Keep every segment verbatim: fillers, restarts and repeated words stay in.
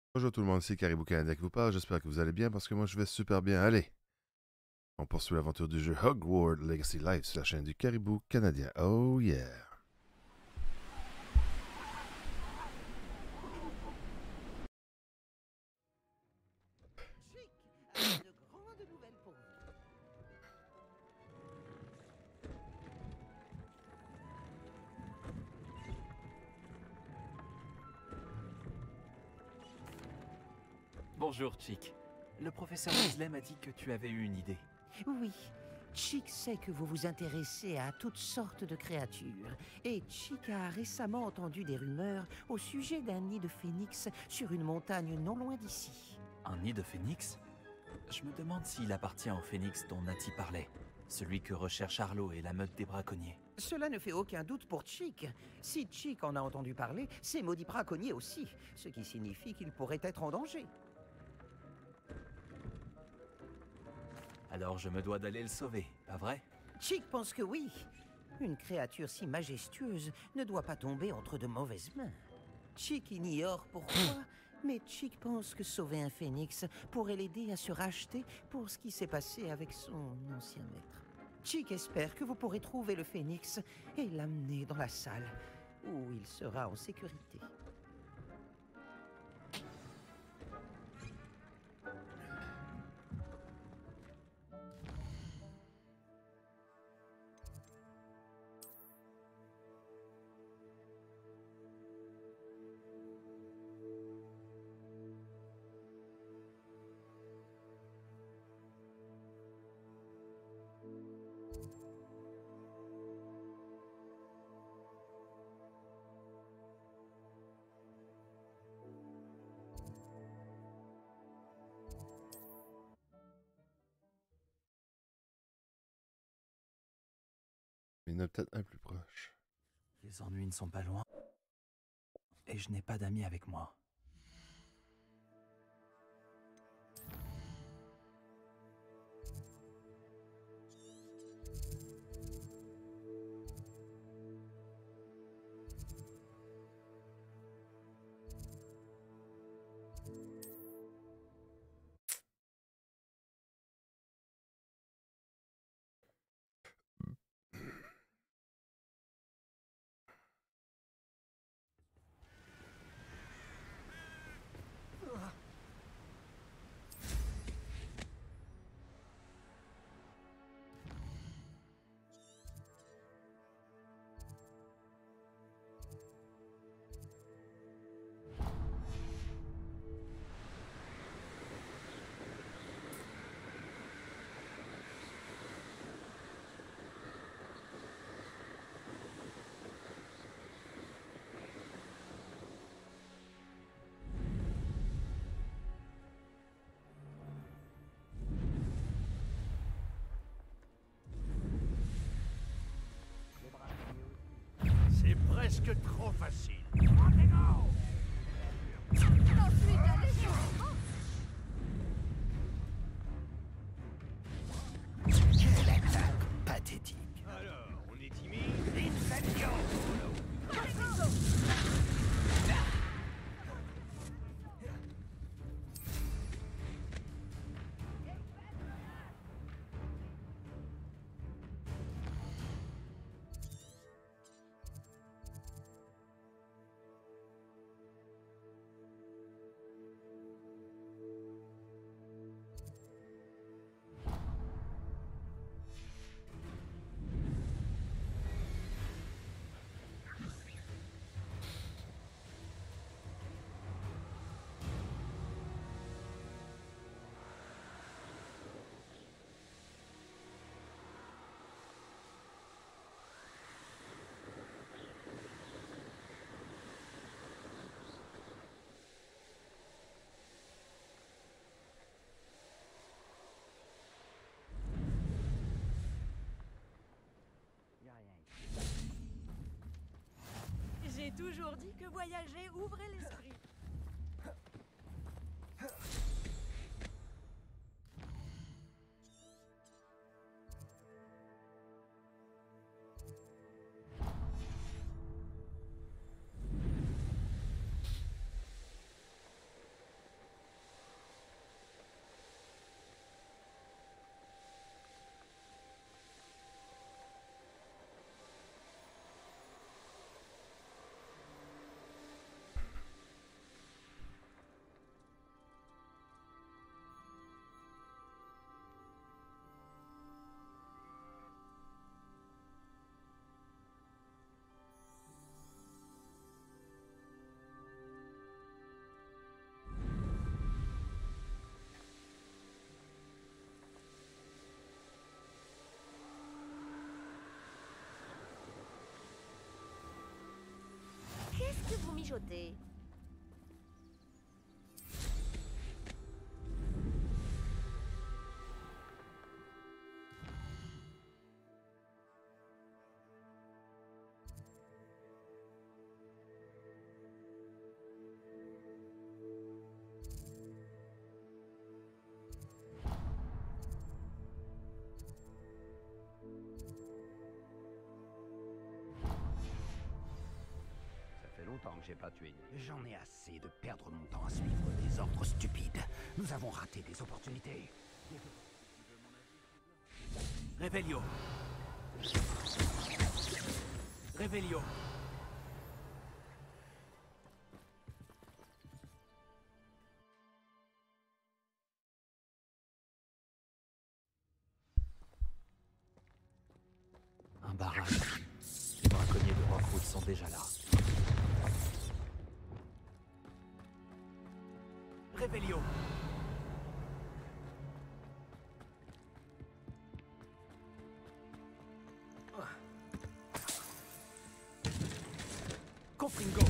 Bonjour tout le monde, c'est Caribou Canadien qui vous parle. J'espère que vous allez bien parce que moi je vais super bien. Allez, on poursuit l'aventure du jeu Hogwarts Legacy Live sur la chaîne du Caribou Canadien. Oh yeah! Chic a de grandes nouvelles pour vous. Bonjour, Chick. Le professeur Weasley m'a dit que tu avais eu une idée. Oui, Chic sait que vous vous intéressez à toutes sortes de créatures. Et Chic a récemment entendu des rumeurs au sujet d'un nid de phénix sur une montagne non loin d'ici. Un nid de phénix? Je me demande s'il appartient au phénix dont Natty parlait. Celui que recherche Arlo et la meute des braconniers. Cela ne fait aucun doute pour Chic. Si Chic en a entendu parler, c'est maudit braconnier aussi, ce qui signifie qu'il pourrait être en danger. Alors je me dois d'aller le sauver, pas vrai? Chic pense que oui. Une créature si majestueuse ne doit pas tomber entre de mauvaises mains. Chic ignore pourquoi, mais Chic pense que sauver un phénix pourrait l'aider à se racheter pour ce qui s'est passé avec son ancien maître. Chic espère que vous pourrez trouver le phénix et l'amener dans la salle, où il sera en sécurité. Il y en a peut-être un plus proche. Les ennuis ne sont pas loin. Et je n'ai pas d'amis avec moi. C'est presque trop facile. Quelle attaque pathétique! Alors, on est timide? Incendio! J'ai toujours dit que voyager ouvrait l'esprit. que vous mijotez? Longtemps que j'ai pas tué une. J'en ai assez de perdre mon temps à suivre des ordres stupides. Nous avons raté des opportunités. Réveillon. Réveillon. Un barrage. Les braconniers de Rockwood sont déjà là. Réveillon. Confringo.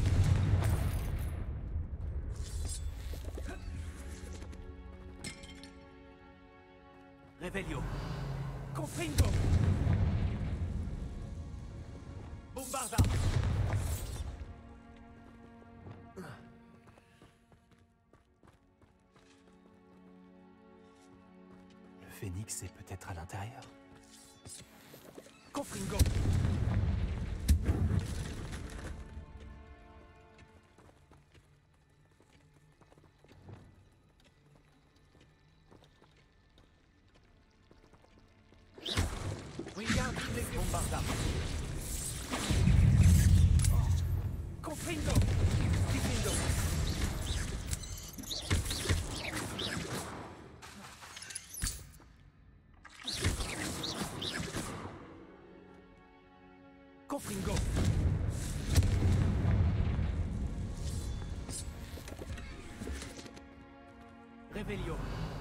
Réveillon. Confringo. Bombarda. Phénix est peut-être à l'intérieur. Confringo. Regarde les bombarda. Confringo. Confringo. Confringo. Réveillon.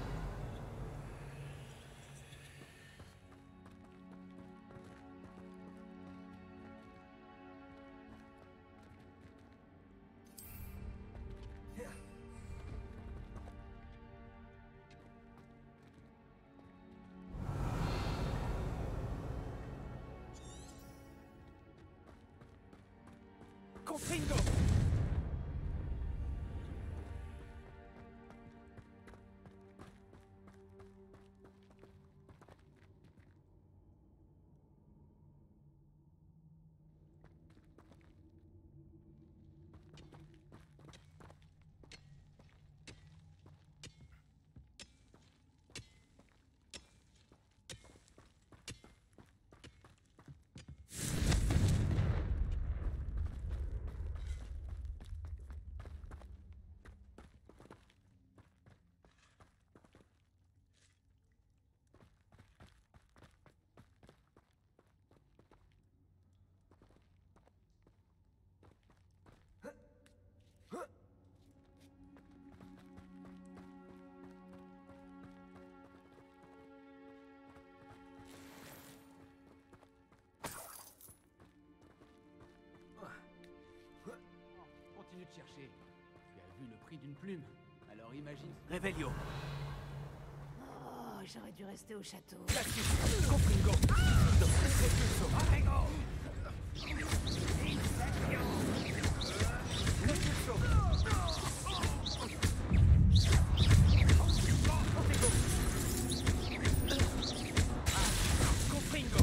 Confringo. Continue de chercher. Tu as vu le prix d'une plume. Alors imagine... Réveillon. Oh, j'aurais dû rester au château. Confringo. Arrego. Confringo.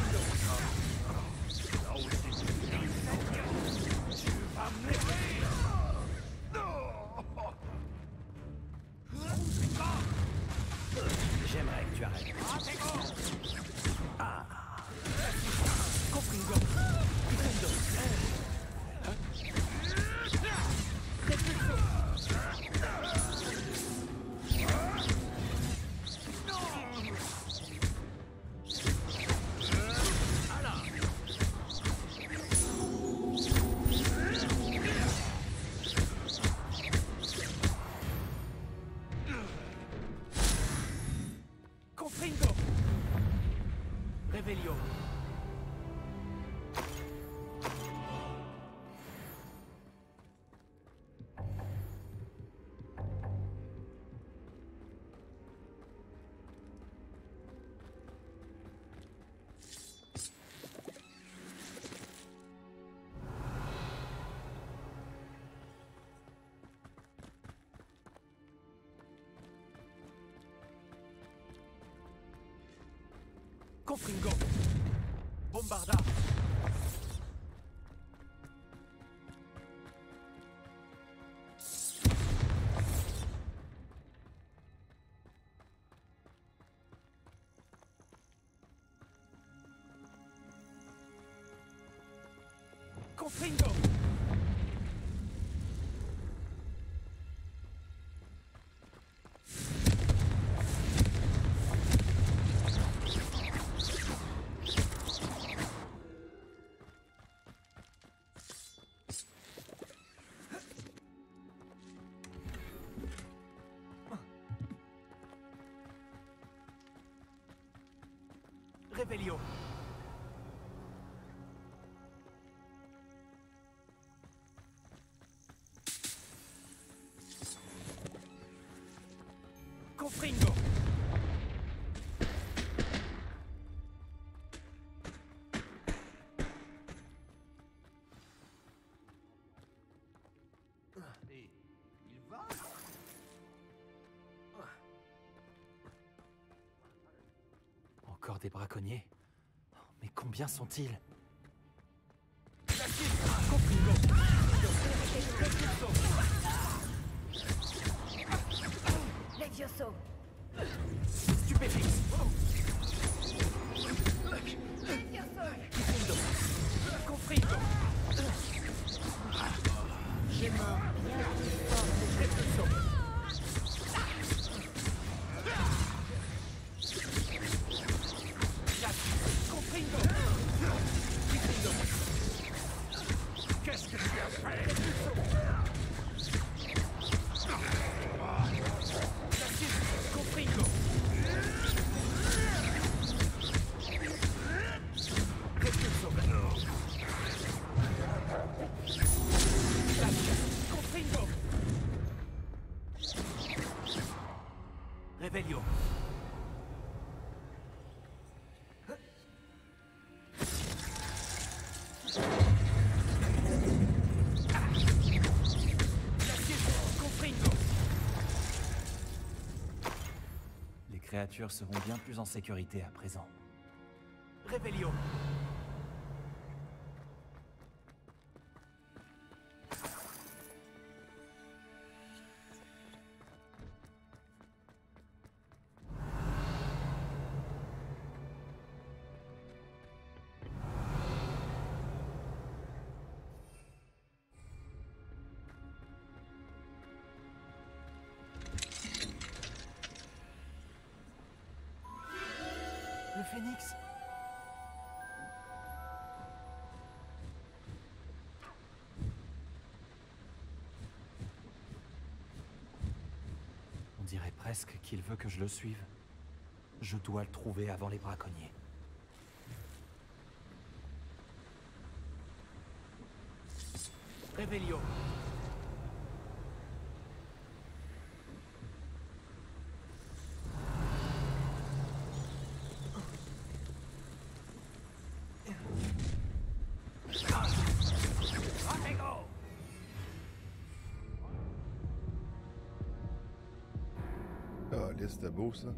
J'aimerais que tu arrêtes. Ah. Confringo. Confringo. Réveillon. Confringo. Bombarda. Confringo. Revelio. Confringo. Et il va? Encore des braconniers? Mais combien sont-ils? Levioso. Stupéfix. Levioso. Confringo. Je mords bien plus fort que Levioso. Confringo. Qu'est-ce que tu as fait? Confringo. Confringo. Revelio. Confringo. Les créatures seront bien plus en sécurité à présent. Revelio. Le phénix. On dirait presque qu'il veut que je le suive. Je dois le trouver avant les braconniers. Revelio. Ah, là, c'était beau, ça.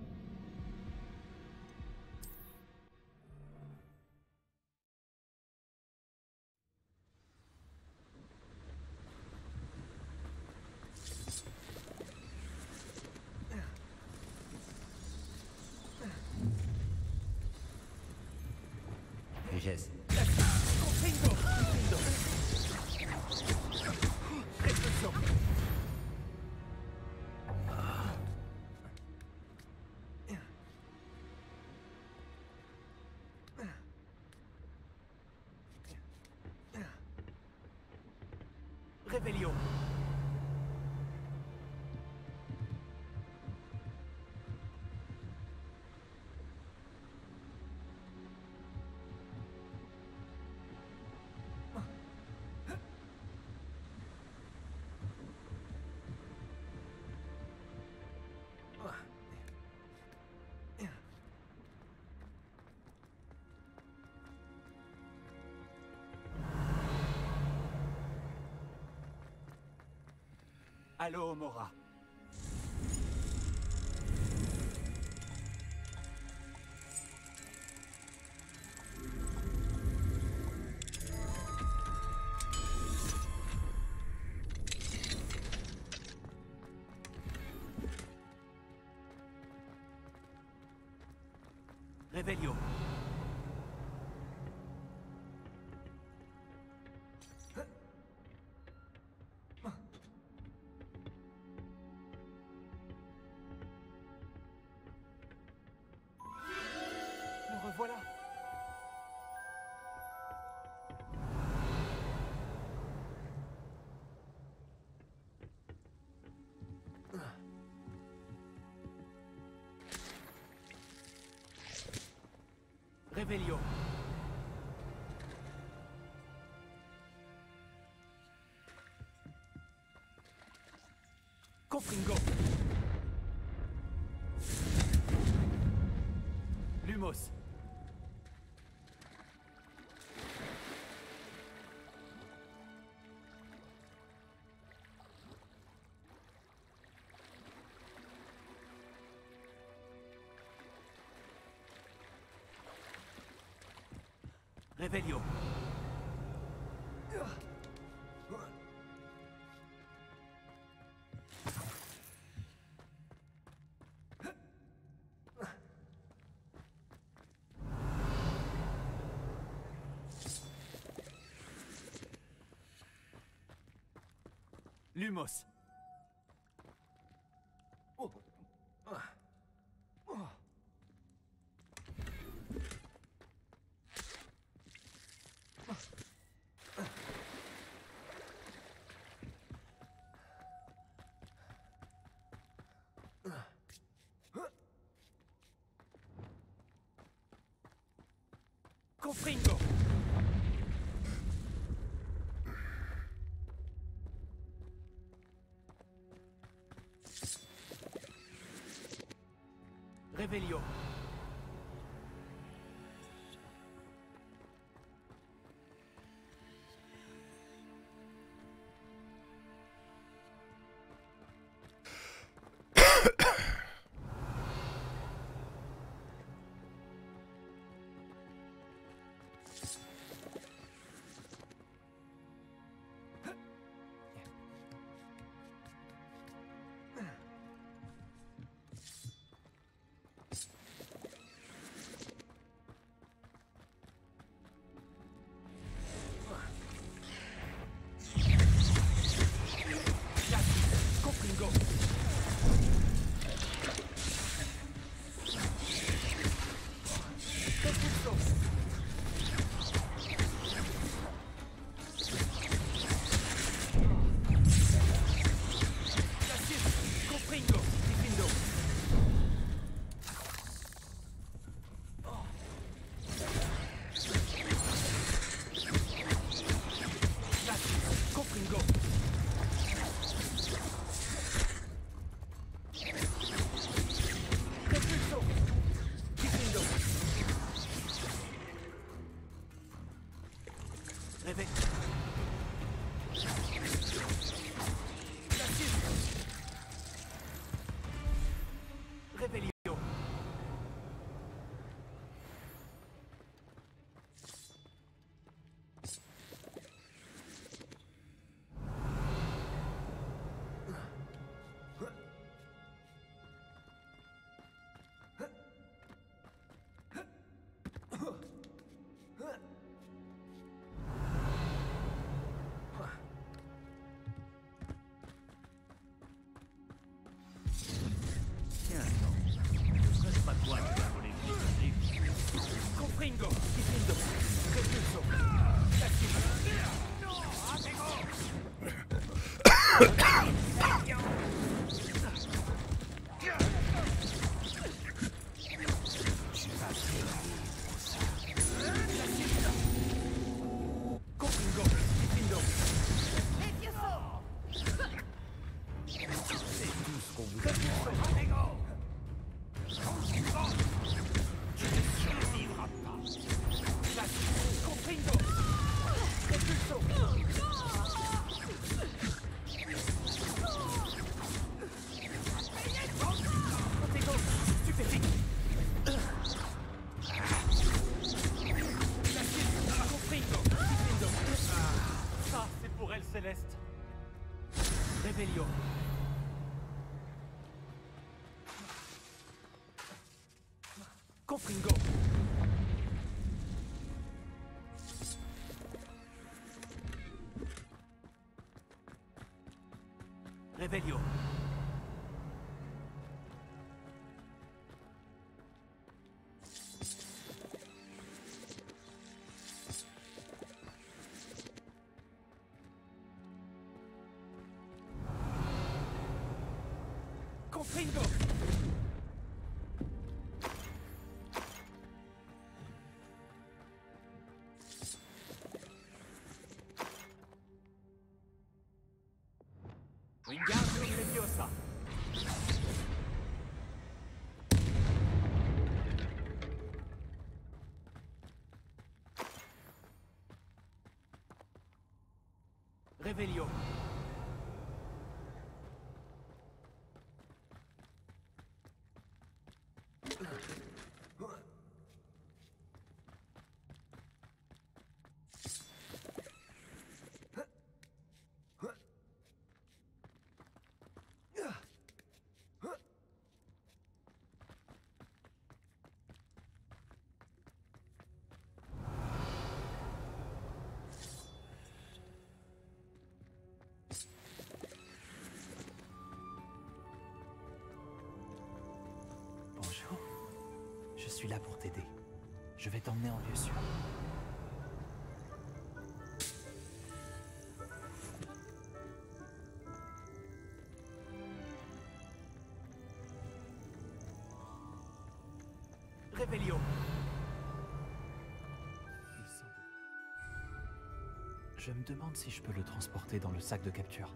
Geste. Confringo. Expulsion. Revelio. Allô, Mora. Revelio. Le revoilà. Revelio. Confringo. Lumos. Revelio. Lumos. Confringo. Revelio. Revelio. Confringo, Difrindo, Repulso, Confringo, Difrindo. C'est tout ce qu'on vous a. Tu ne survivras pas. Confringo, Repulso. Confringo, stupéfique. Confringo, Difrindo. Ça, c'est pour elle, Céleste. Revelio. Confringo. Confringo! Wingardium Leviosa! Revelio! Bonjour. Je suis là pour t'aider. Je vais t'emmener en lieu sûr. Revelio. Il semble... Je me demande si je peux le transporter dans le sac de capture.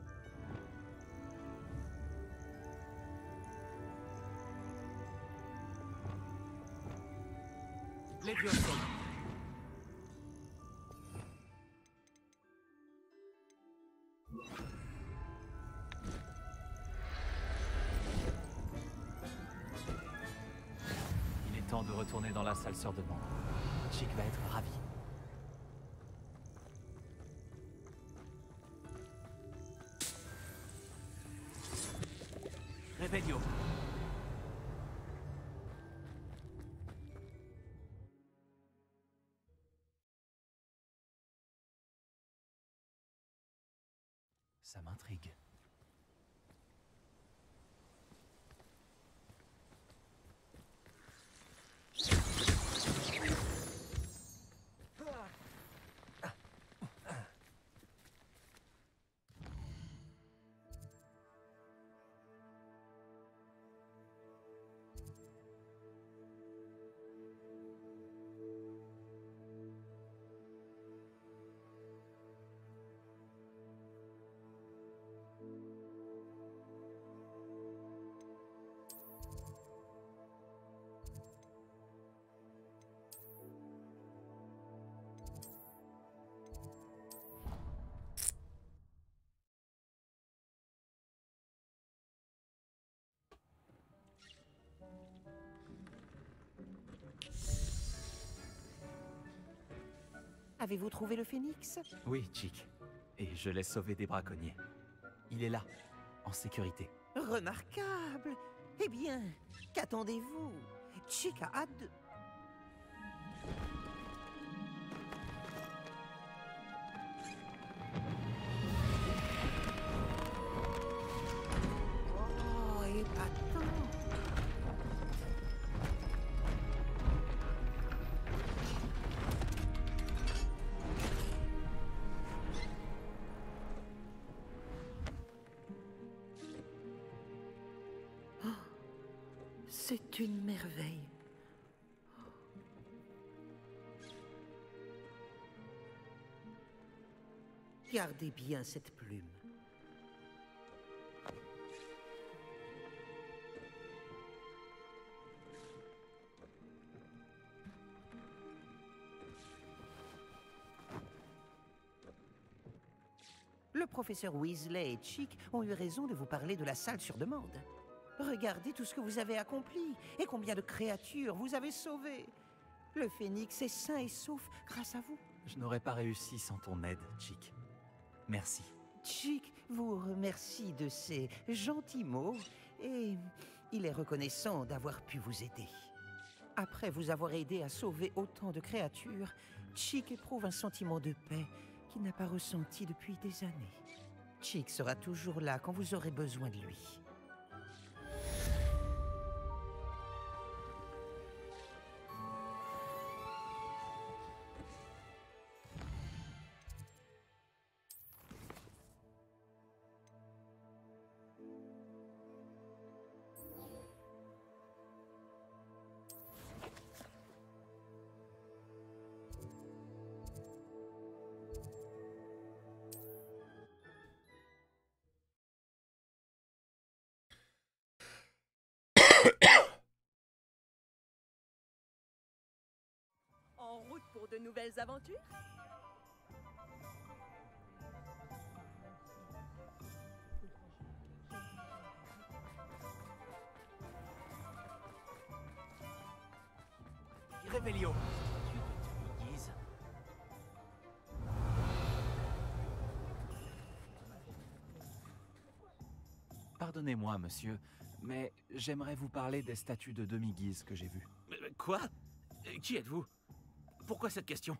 Leviosa. Il est temps de retourner dans la salle sur demande. Chick va être ravi. Revelio. Ça m'intrigue. Avez-vous trouvé le phénix? Oui, Chick. Et je l'ai sauvé des braconniers. Il est là, en sécurité. Remarquable. Eh bien, qu'attendez-vous? Chick a hâte de... Oh, épatant. C'est une merveille. Gardez bien cette plume. Le professeur Weasley et Chick ont eu raison de vous parler de la salle sur demande. Regardez tout ce que vous avez accompli et combien de créatures vous avez sauvées. Le phénix est sain et sauf grâce à vous. Je n'aurais pas réussi sans ton aide, Chick. Merci. Chick vous remercie de ses gentils mots et il est reconnaissant d'avoir pu vous aider. Après vous avoir aidé à sauver autant de créatures, Chick éprouve un sentiment de paix qu'il n'a pas ressenti depuis des années. Chick sera toujours là quand vous aurez besoin de lui. route pour de nouvelles aventures? Réveillon. Pardonnez-moi, monsieur, mais j'aimerais vous parler des statues de demi-guise que j'ai vues. Euh, Quoi? Euh, Qui êtes-vous? Pourquoi cette question?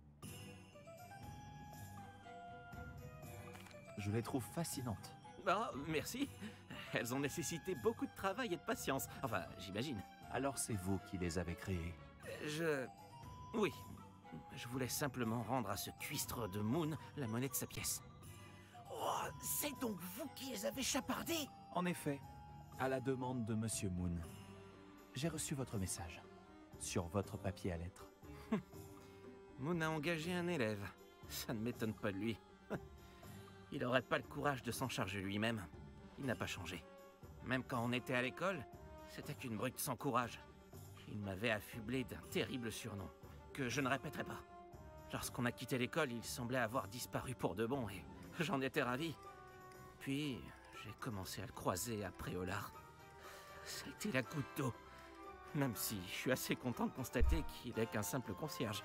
Je les trouve fascinantes. Ah, merci. Elles ont nécessité beaucoup de travail et de patience. Enfin, j'imagine. Alors c'est vous qui les avez créées. Je... Oui. Je voulais simplement rendre à ce cuistre de Moon la monnaie de sa pièce. Oh, c'est donc vous qui les avez chapardés? En effet, à la demande de Monsieur Moon, j'ai reçu votre message sur votre papier à lettres. Moon a engagé un élève. Ça ne m'étonne pas de lui. Il n'aurait pas le courage de s'en charger lui-même. Il n'a pas changé. Même quand on était à l'école, c'était qu'une brute sans courage. Il m'avait affublé d'un terrible surnom, que je ne répéterai pas. Lorsqu'on a quitté l'école, il semblait avoir disparu pour de bon, et j'en étais ravi. Puis, j'ai commencé à le croiser à Préolard. Ça a été la goutte d'eau. Même si je suis assez content de constater qu'il est qu'un simple concierge.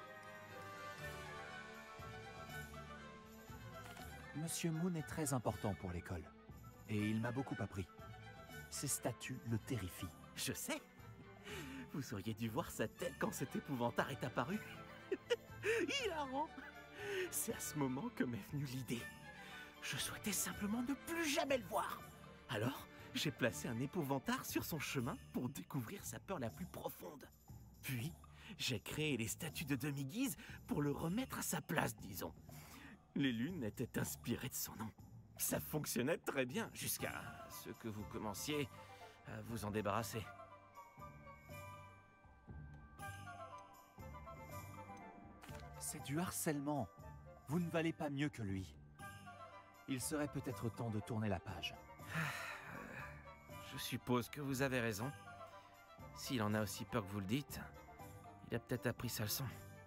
Monsieur Moon est très important pour l'école, et il m'a beaucoup appris. Ces statues le terrifient. Je sais. Vous auriez dû voir sa tête quand cet épouvantard est apparu. Hilarant. C'est à ce moment que m'est venue l'idée. Je souhaitais simplement ne plus jamais le voir. Alors, j'ai placé un épouvantard sur son chemin pour découvrir sa peur la plus profonde. Puis, j'ai créé les statues de demi-guise pour le remettre à sa place, disons. Les lunes étaient inspirées de son nom. Ça fonctionnait très bien, jusqu'à ce que vous commenciez à vous en débarrasser. C'est du harcèlement. Vous ne valez pas mieux que lui. Il serait peut-être temps de tourner la page. Je suppose que vous avez raison. S'il en a aussi peur que vous le dites, il a peut-être appris sa leçon.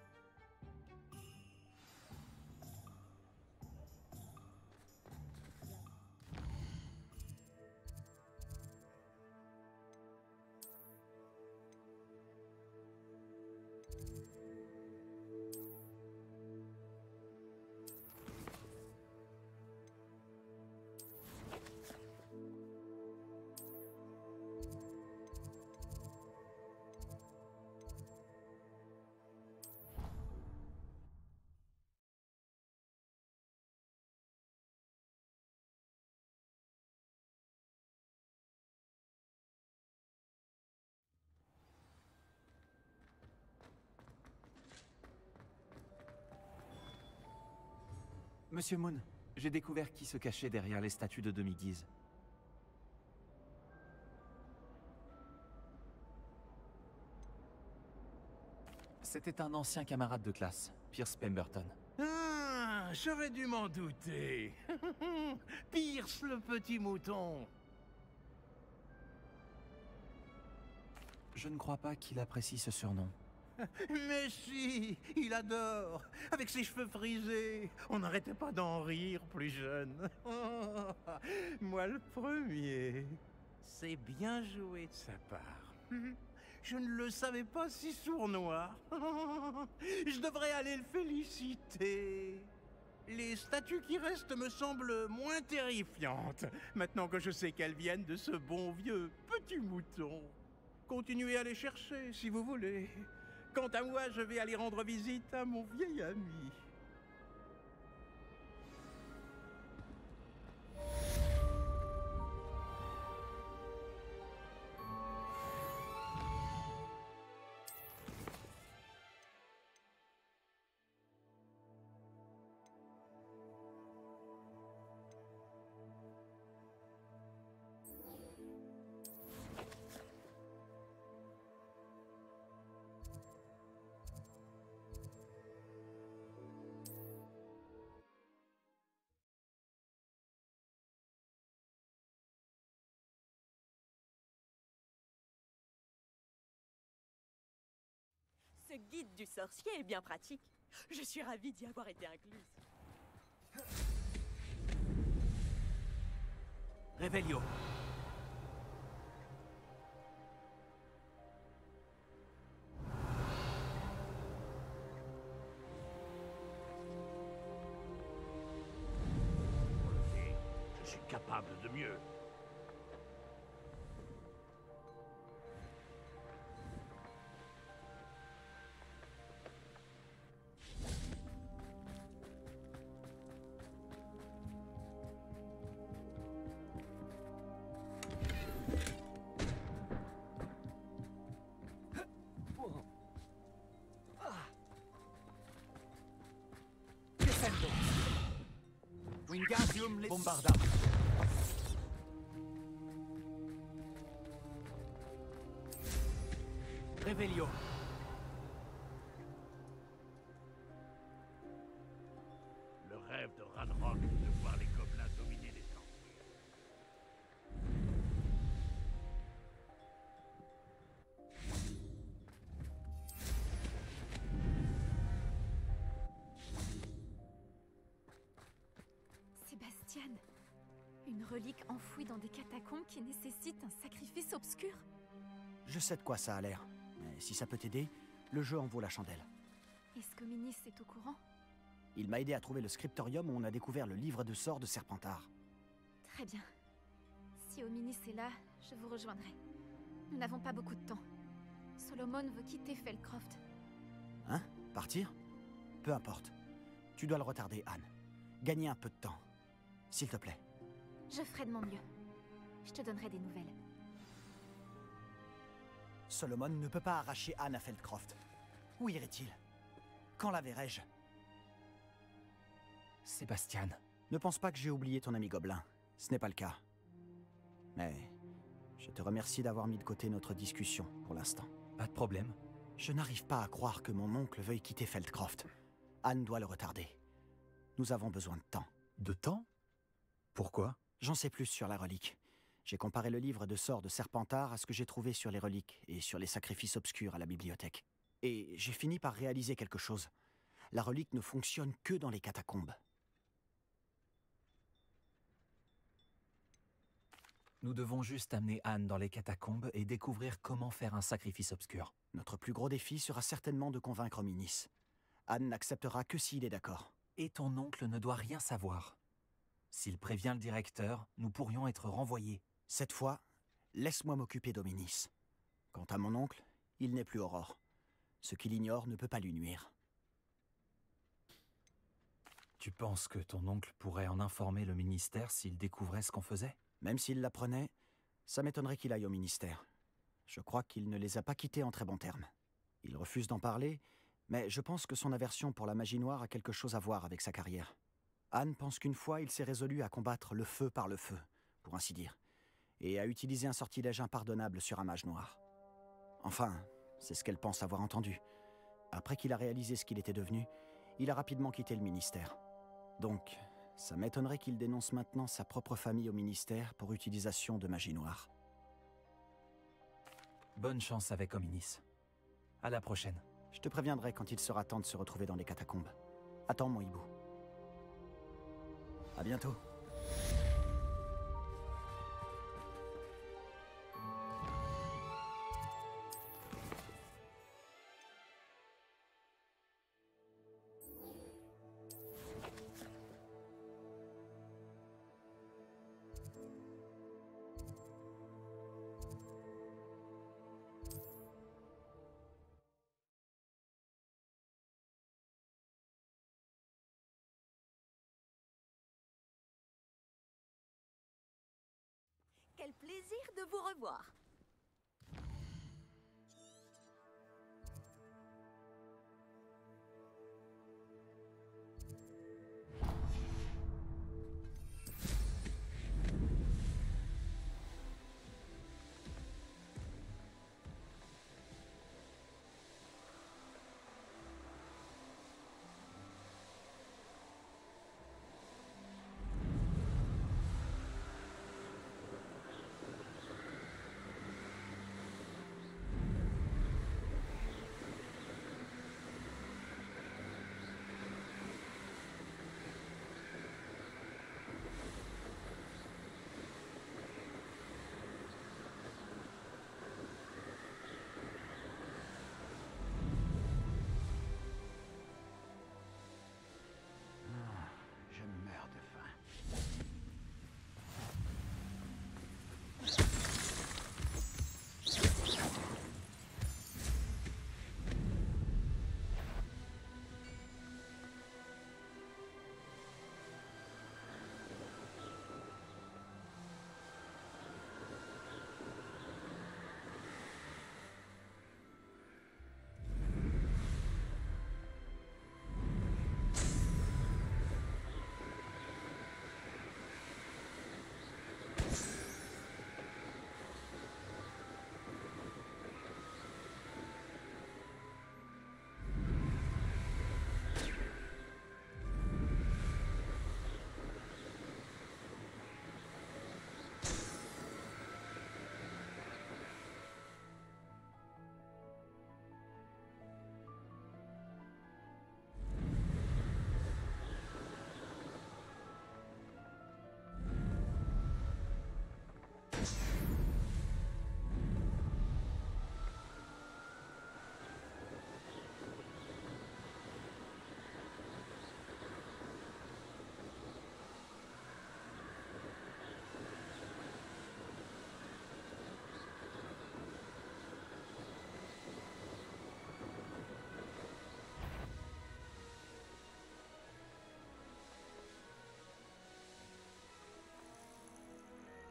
Monsieur Moon, j'ai découvert qui se cachait derrière les statues de demi-guise. C'était un ancien camarade de classe, Pierce Pemberton. Ah, j'aurais dû m'en douter. Pierce le petit mouton. Je ne crois pas qu'il apprécie ce surnom. Mais si, il adore. Avec ses cheveux frisés. On n'arrêtait pas d'en rire plus jeune. Moi le premier. C'est bien joué de sa part. Je ne le savais pas si sournois. Je devrais aller le féliciter. Les statues qui restent me semblent moins terrifiantes, maintenant que je sais qu'elles viennent de ce bon vieux petit mouton. Continuez à les chercher, si vous voulez. Quant à moi, je vais aller rendre visite à mon vieil ami. Ce guide du sorcier est bien pratique. Je suis ravie d'y avoir été incluse. Revelio. Je suis capable de mieux. Descendo. Wingardium Leviosa. Bombarda. Revelio. Le rêve de Ranrock de voir les gobelins dominer les temps. Sébastien, une relique enfouie dans des catacombes qui nécessite un sacrifice obscur. Je sais de quoi ça a l'air. Mais si ça peut t'aider, le jeu en vaut la chandelle. Est-ce que Minis est au courant? Il m'a aidé à trouver le scriptorium où on a découvert le livre de sorts de Serpentard. Très bien. Si Ominis est là, je vous rejoindrai. Nous n'avons pas beaucoup de temps. Solomon veut quitter Feldcroft. Hein? Partir? Peu importe. Tu dois le retarder, Anne. Gagner un peu de temps. S'il te plaît. Je ferai de mon mieux. Je te donnerai des nouvelles. Solomon ne peut pas arracher Anne à Feldcroft. Où irait-il? Quand la verrai-je? Sébastien. Ne pense pas que j'ai oublié ton ami Gobelin. Ce n'est pas le cas. Mais je te remercie d'avoir mis de côté notre discussion pour l'instant. Pas de problème. Je n'arrive pas à croire que mon oncle veuille quitter Feldcroft. Anne doit le retarder. Nous avons besoin de temps. De temps? Pourquoi? J'en sais plus sur la relique. J'ai comparé le livre de sorts de Serpentard à ce que j'ai trouvé sur les reliques et sur les sacrifices obscurs à la bibliothèque. Et j'ai fini par réaliser quelque chose. La relique ne fonctionne que dans les catacombes. Nous devons juste amener Anne dans les catacombes et découvrir comment faire un sacrifice obscur. Notre plus gros défi sera certainement de convaincre Minis. Anne n'acceptera que s'il est d'accord. Et ton oncle ne doit rien savoir. S'il prévient le directeur, nous pourrions être renvoyés. Cette fois, laisse-moi m'occuper d'Ominis. Quant à mon oncle, il n'est plus Aurore. Ce qu'il ignore ne peut pas lui nuire. Tu penses que ton oncle pourrait en informer le ministère s'il découvrait ce qu'on faisait? Même s'il l'apprenait, ça m'étonnerait qu'il aille au ministère. Je crois qu'il ne les a pas quittés en très bons termes. Il refuse d'en parler, mais je pense que son aversion pour la magie noire a quelque chose à voir avec sa carrière. Anne pense qu'une fois, il s'est résolu à combattre le feu par le feu, pour ainsi dire, et à utiliser un sortilège impardonnable sur un mage noir. Enfin, c'est ce qu'elle pense avoir entendu. Après qu'il a réalisé ce qu'il était devenu, il a rapidement quitté le ministère. Donc, ça m'étonnerait qu'il dénonce maintenant sa propre famille au ministère pour utilisation de magie noire. Bonne chance avec Ominis. À la prochaine. Je te préviendrai quand il sera temps de se retrouver dans les catacombes. Attends, mon hibou. À bientôt. Quel plaisir de vous revoir.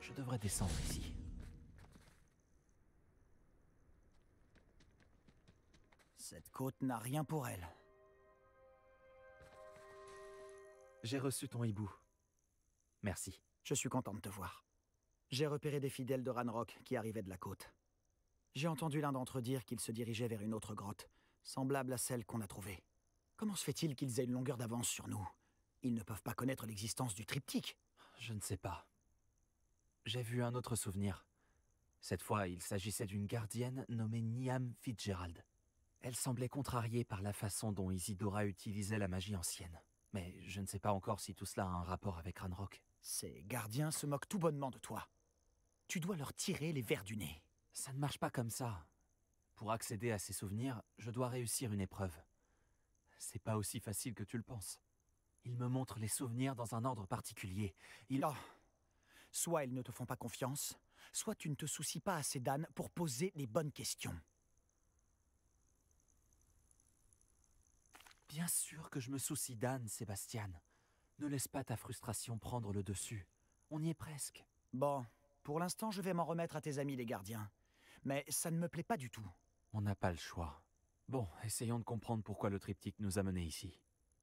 Je devrais descendre ici. Cette côte n'a rien pour elle. J'ai reçu ton hibou. Merci. Je suis content de te voir. J'ai repéré des fidèles de Ranrock qui arrivaient de la côte. J'ai entendu l'un d'entre eux dire qu'ils se dirigeaient vers une autre grotte, semblable à celle qu'on a trouvée. Comment se fait-il qu'ils aient une longueur d'avance sur nous? Ils ne peuvent pas connaître l'existence du triptyque. Je ne sais pas. J'ai vu un autre souvenir. Cette fois, il s'agissait d'une gardienne nommée Niam Fitzgerald. Elle semblait contrariée par la façon dont Isidora utilisait la magie ancienne. Mais je ne sais pas encore si tout cela a un rapport avec Ranrock. Ces gardiens se moquent tout bonnement de toi. Tu dois leur tirer les vers du nez. Ça ne marche pas comme ça. Pour accéder à ces souvenirs, je dois réussir une épreuve. C'est pas aussi facile que tu le penses. Ils me montrent les souvenirs dans un ordre particulier. Ils... Oh. Soit ils ne te font pas confiance, soit tu ne te soucies pas assez d'Anne pour poser les bonnes questions. Bien sûr que je me soucie d'Anne, Sébastien. Ne laisse pas ta frustration prendre le dessus. On y est presque. Bon, pour l'instant, je vais m'en remettre à tes amis les gardiens. Mais ça ne me plaît pas du tout. On n'a pas le choix. Bon, essayons de comprendre pourquoi le triptyque nous a menés ici.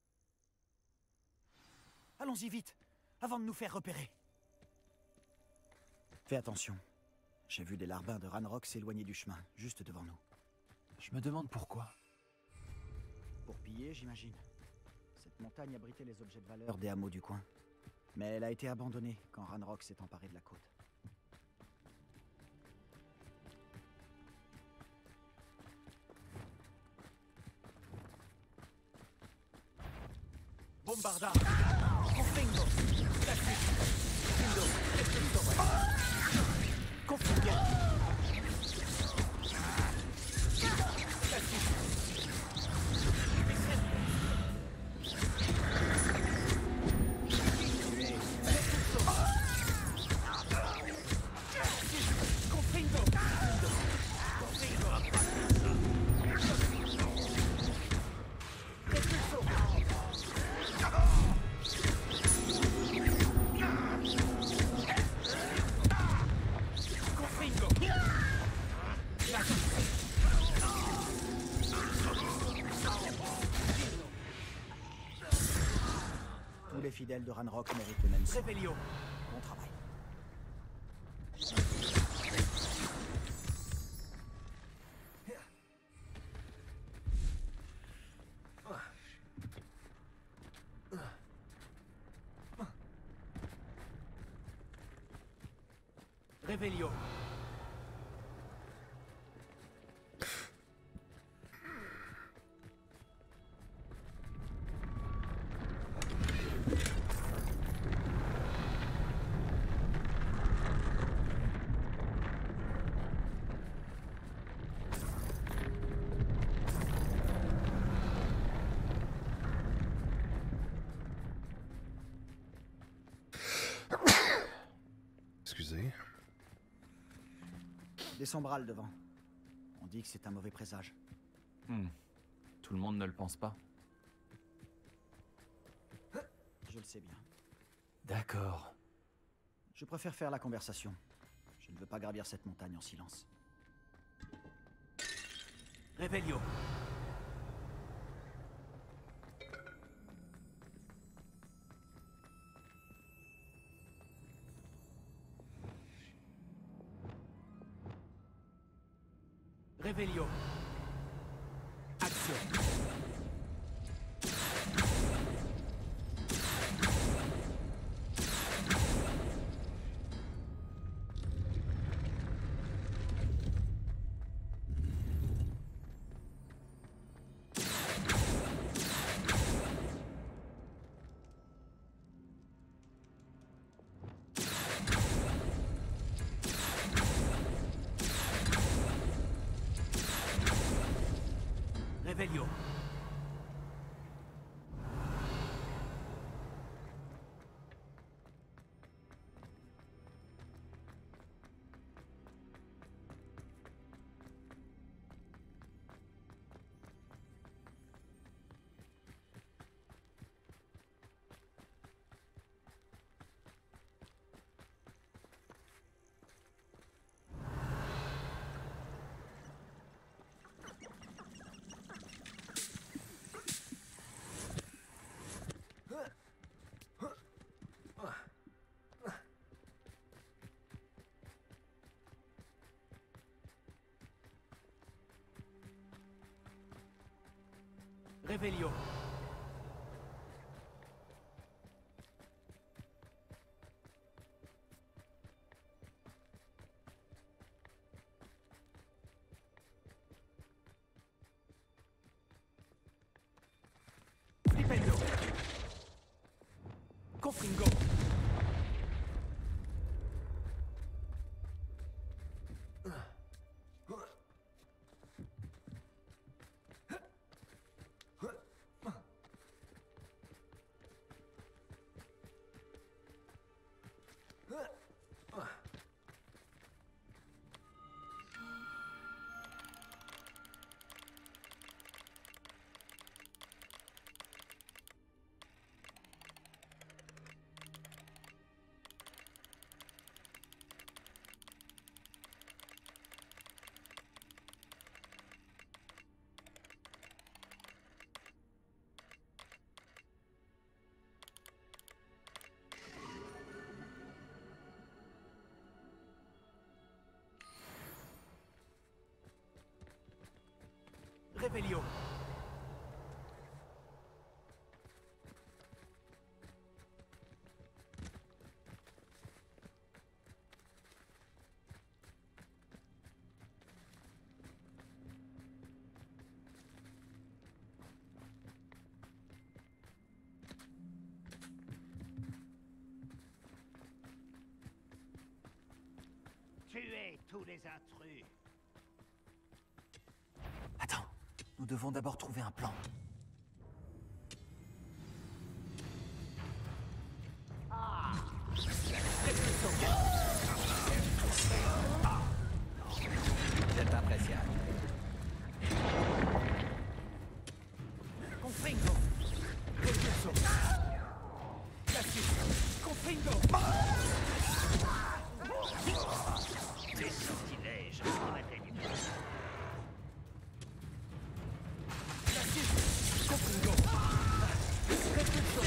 Allons-y vite, avant de nous faire repérer. Fais attention. J'ai vu des larbins de Ranrock s'éloigner du chemin, juste devant nous. Je me demande pourquoi. Pour piller, j'imagine. Cette montagne abritait les objets de valeur des hameaux du coin. Mais elle a été abandonnée quand Ranrock s'est emparé de la côte. Bombarda! Confringo! Findo! Confringo! Tous les fidèles de Ranrock méritent le même sort. Revelio. Bon travail. Revelio. Excusez. Des sombrales devant. On dit que c'est un mauvais présage. Hmm. Tout le monde ne le pense pas. Je le sais bien. D'accord. Je préfère faire la conversation. Je ne veux pas gravir cette montagne en silence. Revelio. Revelio. Action. Revelio. Réveillon. Flipendo. Confringo. Réveillon. Tuez tous les intrus. Attends, nous devons d'abord trouver un plan. Ah! C'est appréciable. Confringo. Repulso. Cassius. Confringo. Des sortilèges promettaient du bien. Cassius. Confringo. Repulso.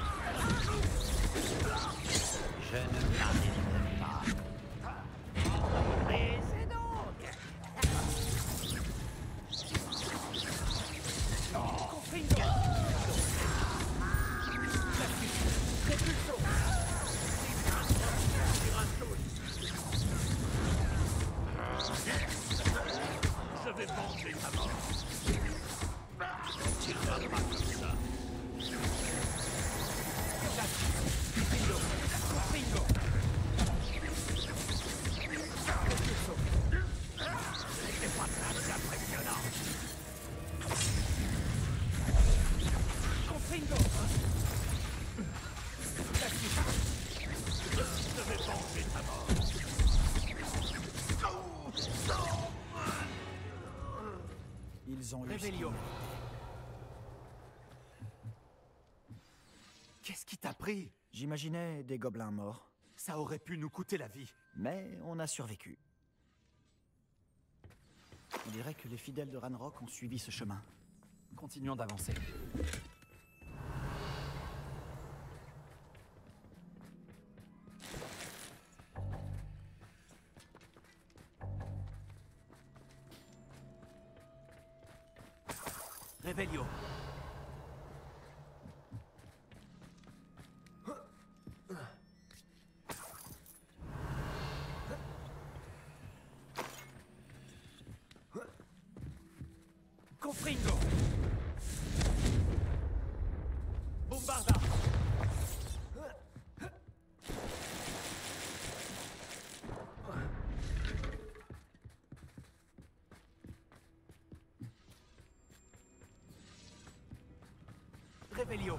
Je ne m'arrêterai pas. Laissez donc! Confringo. Cassius. Repulso. Je vais venger ta mort. Tu ne vas pas comme ça. Bingo. Bingo. Ce n'était pas très impressionnant. Confringo. Je vais venger ta mort. Ils ont eu... Réveillon. Qu'est-ce qui t'a pris? J'imaginais des gobelins morts, Ça aurait pu nous coûter la vie. mais on a survécu. On dirait que les fidèles de Ranrock ont suivi ce chemin. Continuons d'avancer. Réveillon. Confringo. Bombarda. Réveillon.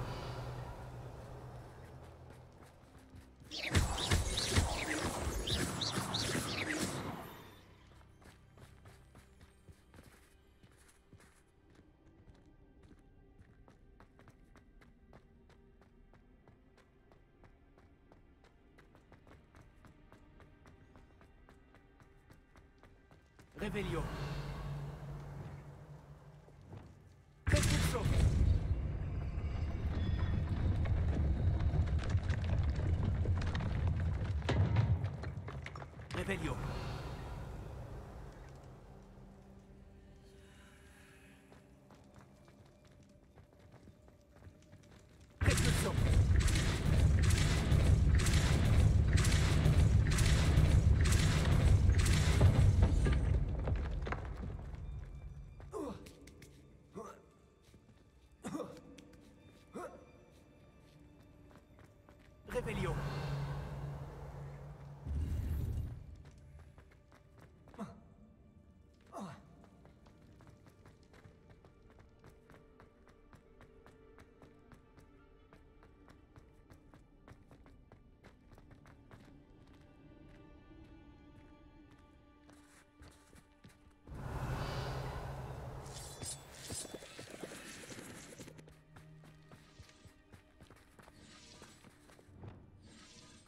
Réveillon. Repulso. Réveillon.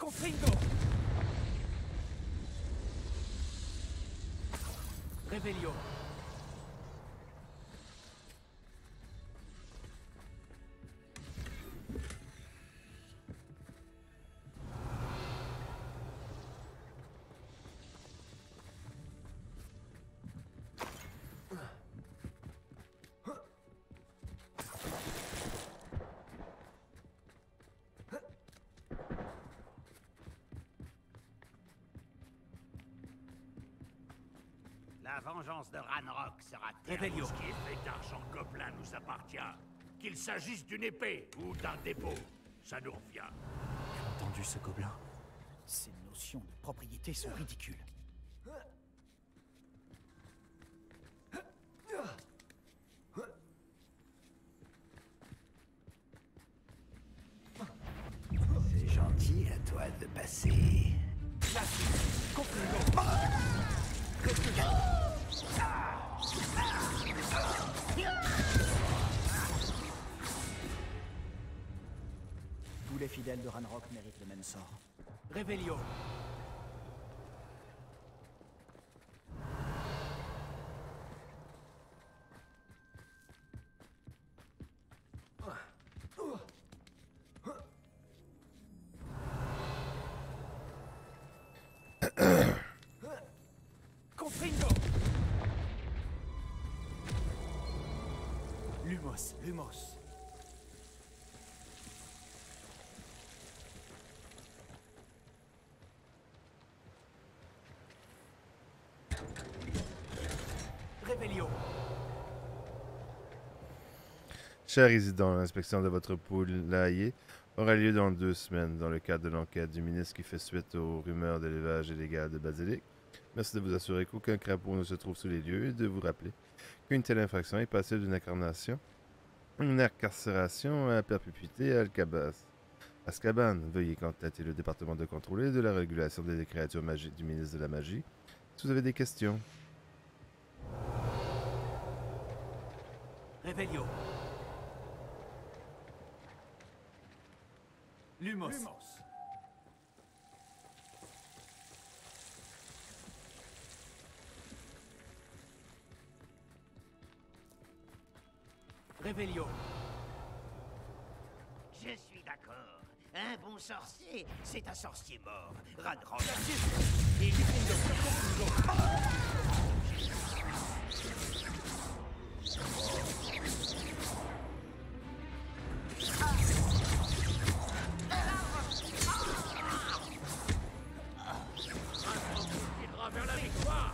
Confringo! Revelio! La vengeance de Ranrock sera telle Revelio. ce qui est fait d'argent gobelin nous appartient. Qu'il s'agisse d'une épée ou d'un dépôt, ça nous revient. Tu as entendu ce gobelin? Ces notions de propriété sont ridicules. C'est gentil à toi de passer. Tous les fidèles de Ranrock méritent le même sort. Revelio! Confringo! Lumos, Lumos. Revelio! Cher résident, l'inspection de votre poulailler aura lieu dans deux semaines dans le cadre de l'enquête du ministre qui fait suite aux rumeurs d'élevage illégal de basilic. Merci de vous assurer qu'aucun crapaud ne se trouve sous les lieux et de vous rappeler qu'une telle infraction est passible d'une incarnation, une incarcération à perpétuité à Alcabas. Azkaban, veuillez contacter le département de contrôle et de la régulation des créatures magiques du ministre de la Magie si vous avez des questions. Revelio! Lumos! Lumos. Revelio! Je suis d'accord. Un bon sorcier, c'est un sorcier mort. Ranrock. Il ira vers la victoire.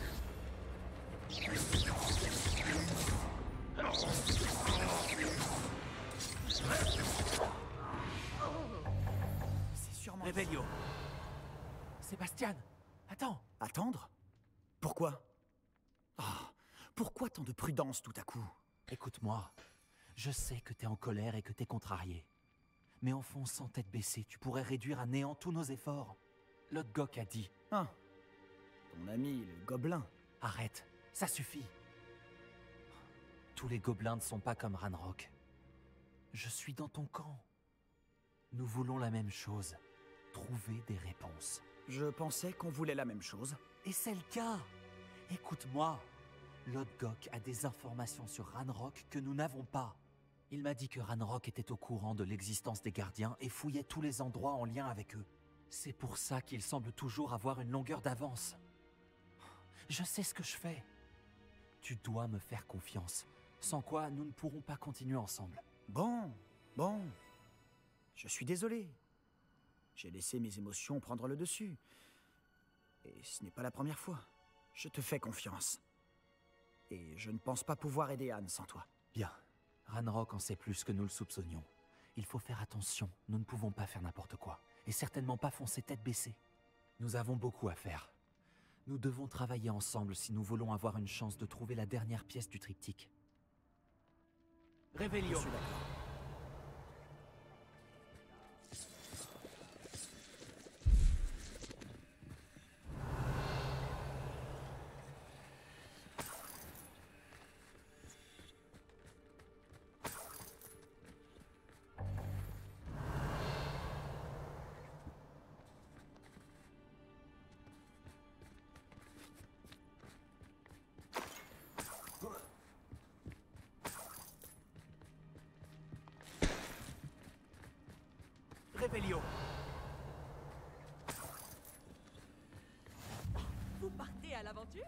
C'est sûrement... Revelio! Sébastien! Attends! Attendre? Pourquoi? Ah, pourquoi tant de prudence tout à coup? Écoute-moi. Je sais que t'es en colère et que t'es contrarié. Mais en fonçant tête baissée, tu pourrais réduire à néant tous nos efforts. Lodgok a dit. Ah, ton ami, le gobelin. Arrête, ça suffit. Tous les gobelins ne sont pas comme Ranrock. Je suis dans ton camp. Nous voulons la même chose. Trouver des réponses. Je pensais qu'on voulait la même chose. Et c'est le cas. Écoute-moi. Lodgok a des informations sur Ranrock que nous n'avons pas. Il m'a dit que Ranrock était au courant de l'existence des gardiens et fouillait tous les endroits en lien avec eux. C'est pour ça qu'il semble toujours avoir une longueur d'avance. Je sais ce que je fais. Tu dois me faire confiance. Sans quoi, nous ne pourrons pas continuer ensemble. Bon, bon. Je suis désolé. J'ai laissé mes émotions prendre le dessus. Et ce n'est pas la première fois. Je te fais confiance. Et je ne pense pas pouvoir aider Anne sans toi. Bien. Ranrock en sait plus que nous le soupçonnions. Il faut faire attention. Nous ne pouvons pas faire n'importe quoi. Et certainement pas foncer tête baissée. Nous avons beaucoup à faire. Nous devons travailler ensemble si nous voulons avoir une chance de trouver la dernière pièce du triptyque. Revelio. Je suis d'accord. Réveillon. Vous partez à l'aventure?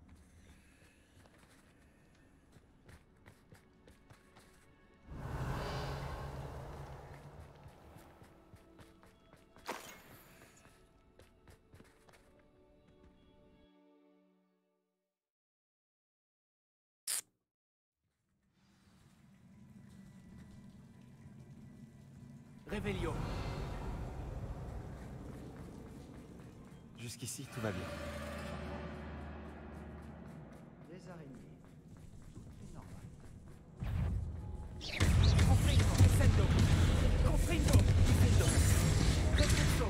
Réveillon. Jusqu'ici, tout va bien. Des araignées. Tout est normal. Confringo, descendo. Confringo, descendo. Reflesso.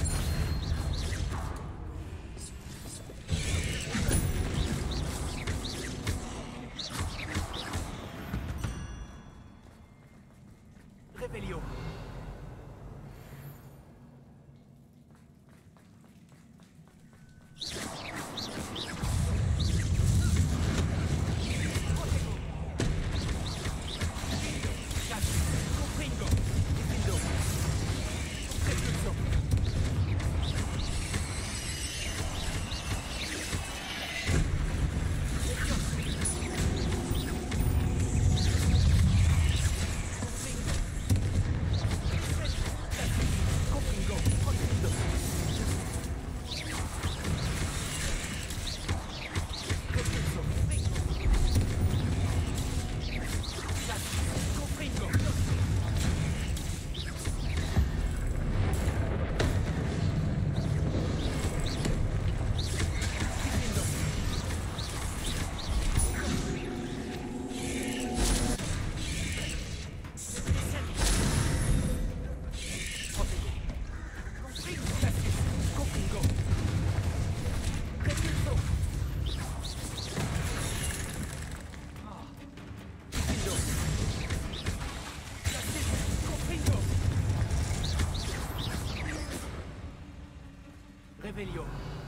Réveillon. Réveillon.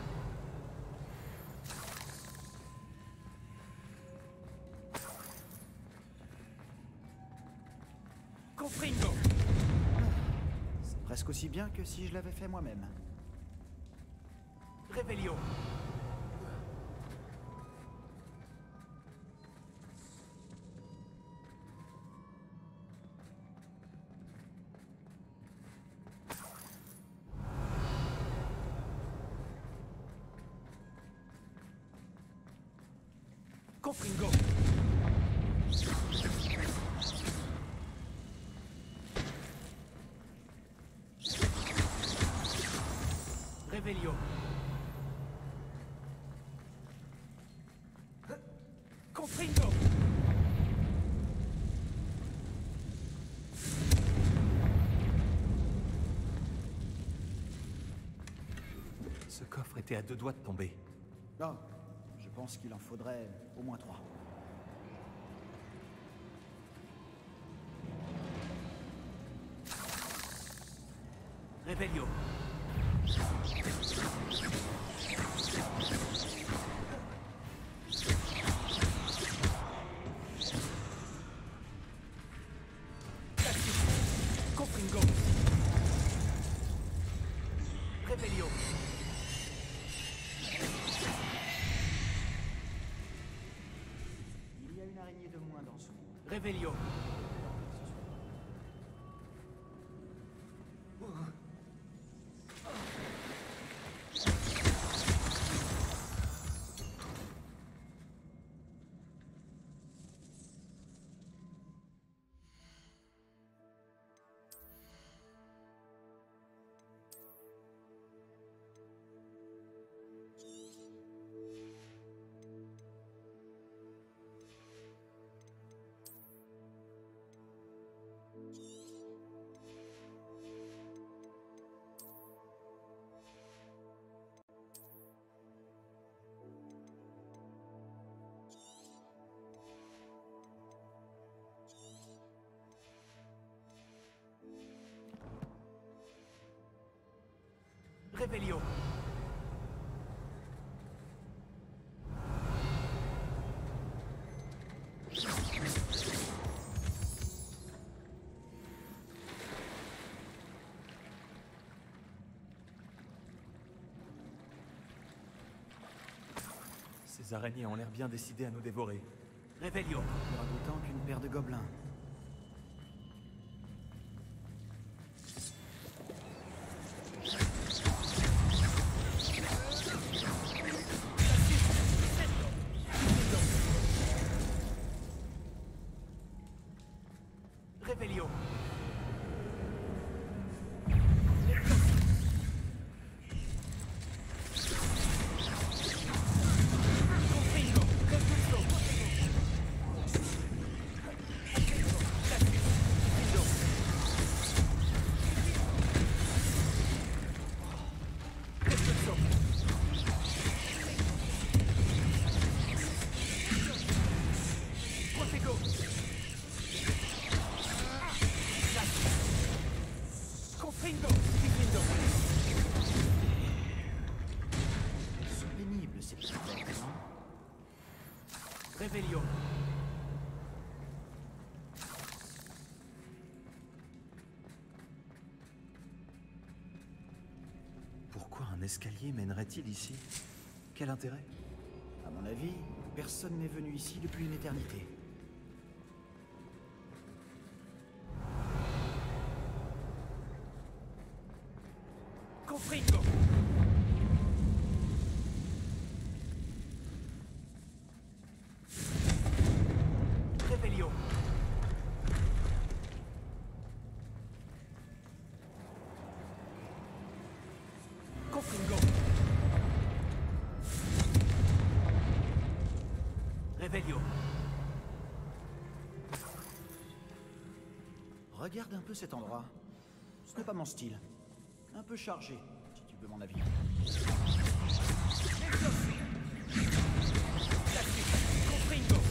Confringo. C'est presque aussi bien que si je l'avais fait moi-même. Réveillon. Confringo. Réveillon. Confringo. Ce coffre était à deux doigts de tomber. Non, je pense qu'il en faudrait au moins trois. Réveillon. Confringo. Réveillon. Il y a une araignée de moins dans ce monde. Réveillon. Réveillon. Ces araignées ont l'air bien décidées à nous dévorer. Réveillons. Plus ragoûtant qu'une paire de gobelins. Réveillons. C'est pénible, ces petites bêtes, non? Réveillons. Pourquoi un escalier mènerait-il ici? Quel intérêt? À mon avis, personne n'est venu ici depuis une éternité. Confringo. Réveillons. Confringo. Réveillons. Regarde un peu cet endroit. Ce n'est pas mon style. Un peu chargé, si tu veux mon avis. Confringo.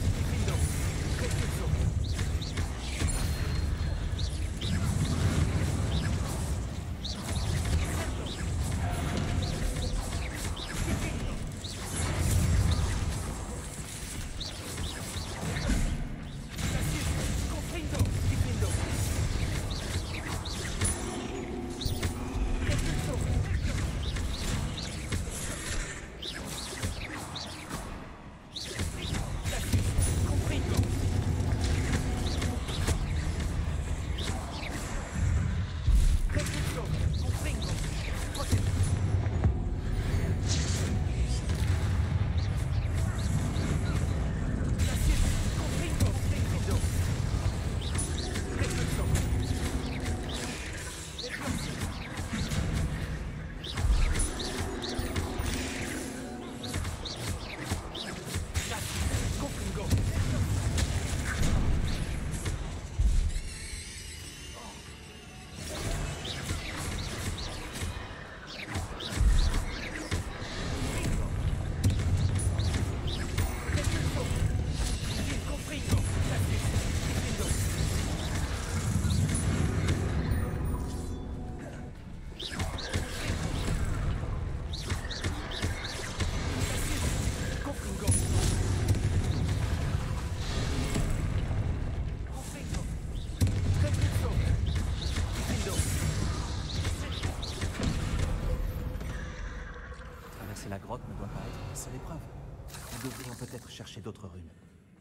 La grotte ne doit pas être une seule épreuve. Nous devrions peut-être chercher d'autres runes.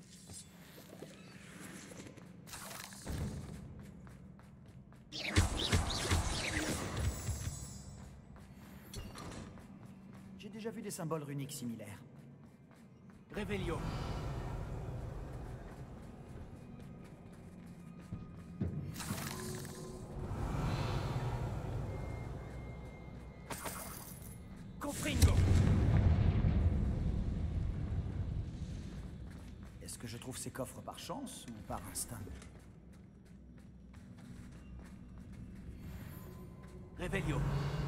J'ai déjà vu des symboles runiques similaires. Réveillons. Confringo. Est-ce que je trouve ces coffres par chance ou par instinct? Réveillons.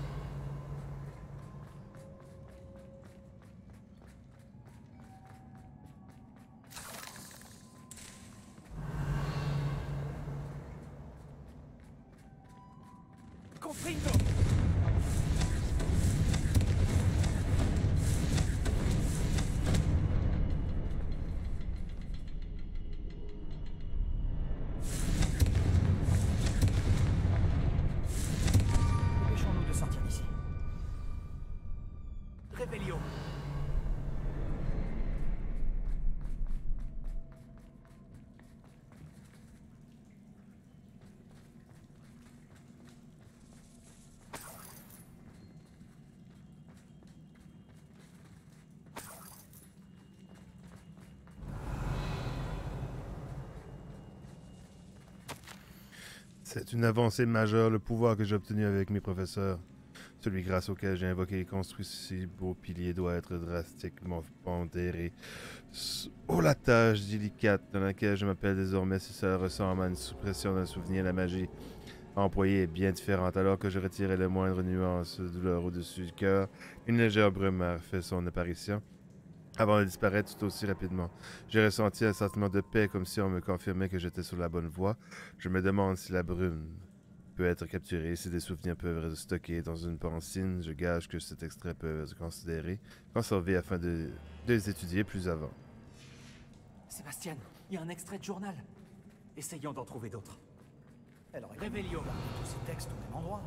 Confringo. Dépêchons-nous de sortir d'ici. Réveillons. C'est une avancée majeure, le pouvoir que j'ai obtenu avec mes professeurs. Celui grâce auquel j'ai invoqué et construit ces beaux piliers doit être drastiquement pondéré. Oh, la tâche délicate dans laquelle je m'appelle désormais, si cela ressemble à une suppression d'un souvenir, la magie employée est bien différente. Alors que je retirais la moindre nuance de douleur au-dessus du cœur, une légère brume a fait son apparition, avant de disparaître tout aussi rapidement. J'ai ressenti un sentiment de paix, comme si on me confirmait que j'étais sur la bonne voie. Je me demande si la brume peut être capturée, si des souvenirs peuvent être stockés dans une pensine. Je gage que cet extrait peut être considéré, conservé afin de, de les étudier plus avant. Sébastien, il y a un extrait de journal. Essayons d'en trouver d'autres. Elle aurait Réveillon. tous ces textes au même endroit.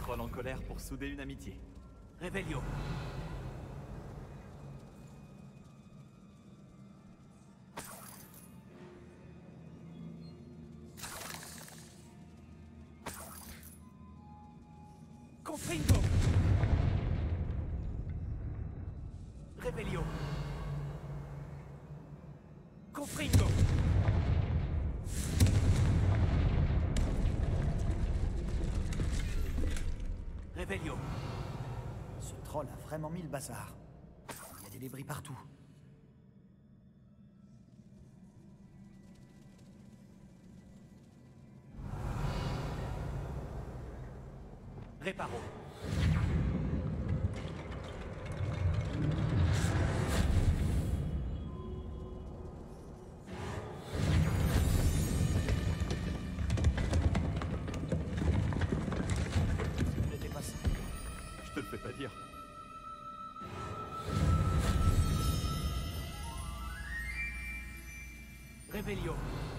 trolls en colère pour souder une amitié. Revelio. Confringo. Revelio. Confringo. Revelio. Ce troll a vraiment mis le bazar. Il y a des débris partout. Réparo. N'était pas ça. Je te le fais pas dire. Revelio.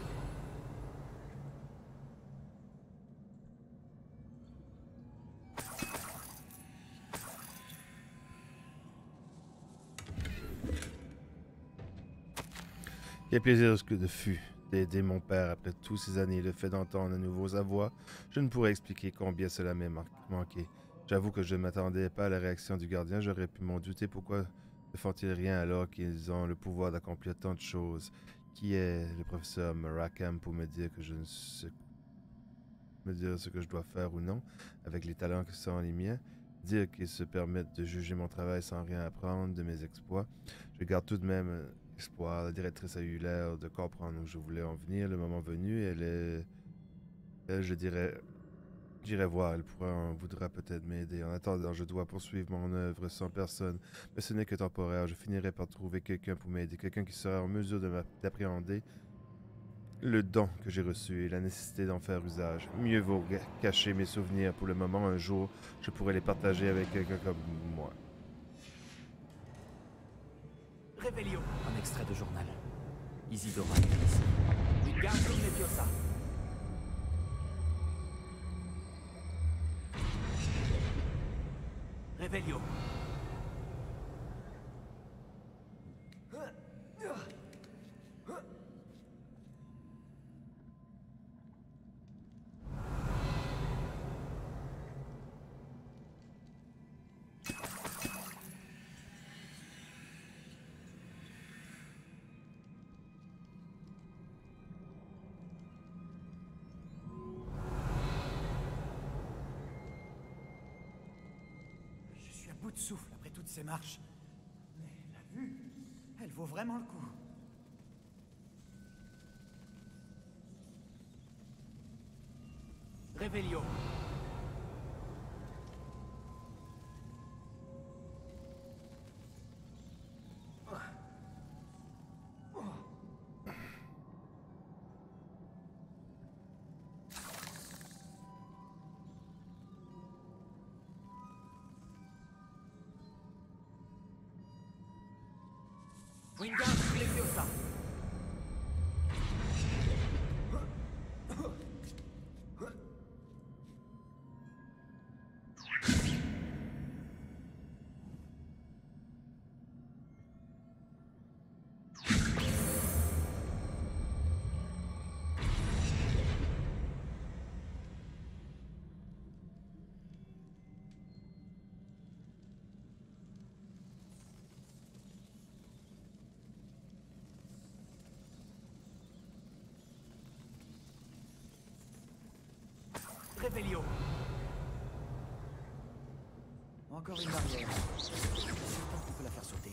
Quel plaisir que de fut d'aider mon père après toutes ces années. Le fait d'entendre à nouveau sa voix, je ne pourrais expliquer combien cela m'est mar- manqué. J'avoue que je ne m'attendais pas à la réaction du gardien. J'aurais pu m'en douter. Pourquoi ne font-ils rien alors qu'ils ont le pouvoir d'accomplir tant de choses? Qui est le professeur Maracam pour me dire que je ne sais me dire ce que je dois faire ou non, avec les talents qui sont les miens? Dire qu'ils se permettent de juger mon travail sans rien apprendre de mes exploits. Je garde tout de même euh, espoir. La directrice a eu l'air de comprendre où je voulais en venir. Le moment venu, elle est... Elle, je dirais... J'irai voir, elle pourra, en voudra peut-être m'aider. En attendant, je dois poursuivre mon œuvre sans personne. Mais ce n'est que temporaire. Je finirai par trouver quelqu'un pour m'aider. Quelqu'un qui sera en mesure de m'a- d'appréhender le don que j'ai reçu et la nécessité d'en faire usage. Mieux vaut ga- cacher mes souvenirs pour le moment. Un jour, je pourrai les partager avec quelqu'un comme moi. Revelio. Un extrait de journal. Isidora est ici. Wingardium Leviosa. Revelio. Je suis à bout de souffle après toutes ces marches. Mais la vue, elle vaut vraiment le coup. Revelio. Wingardium Leviosa. Revelio. Encore une barrière. C'est certain qu'on peut la faire sauter.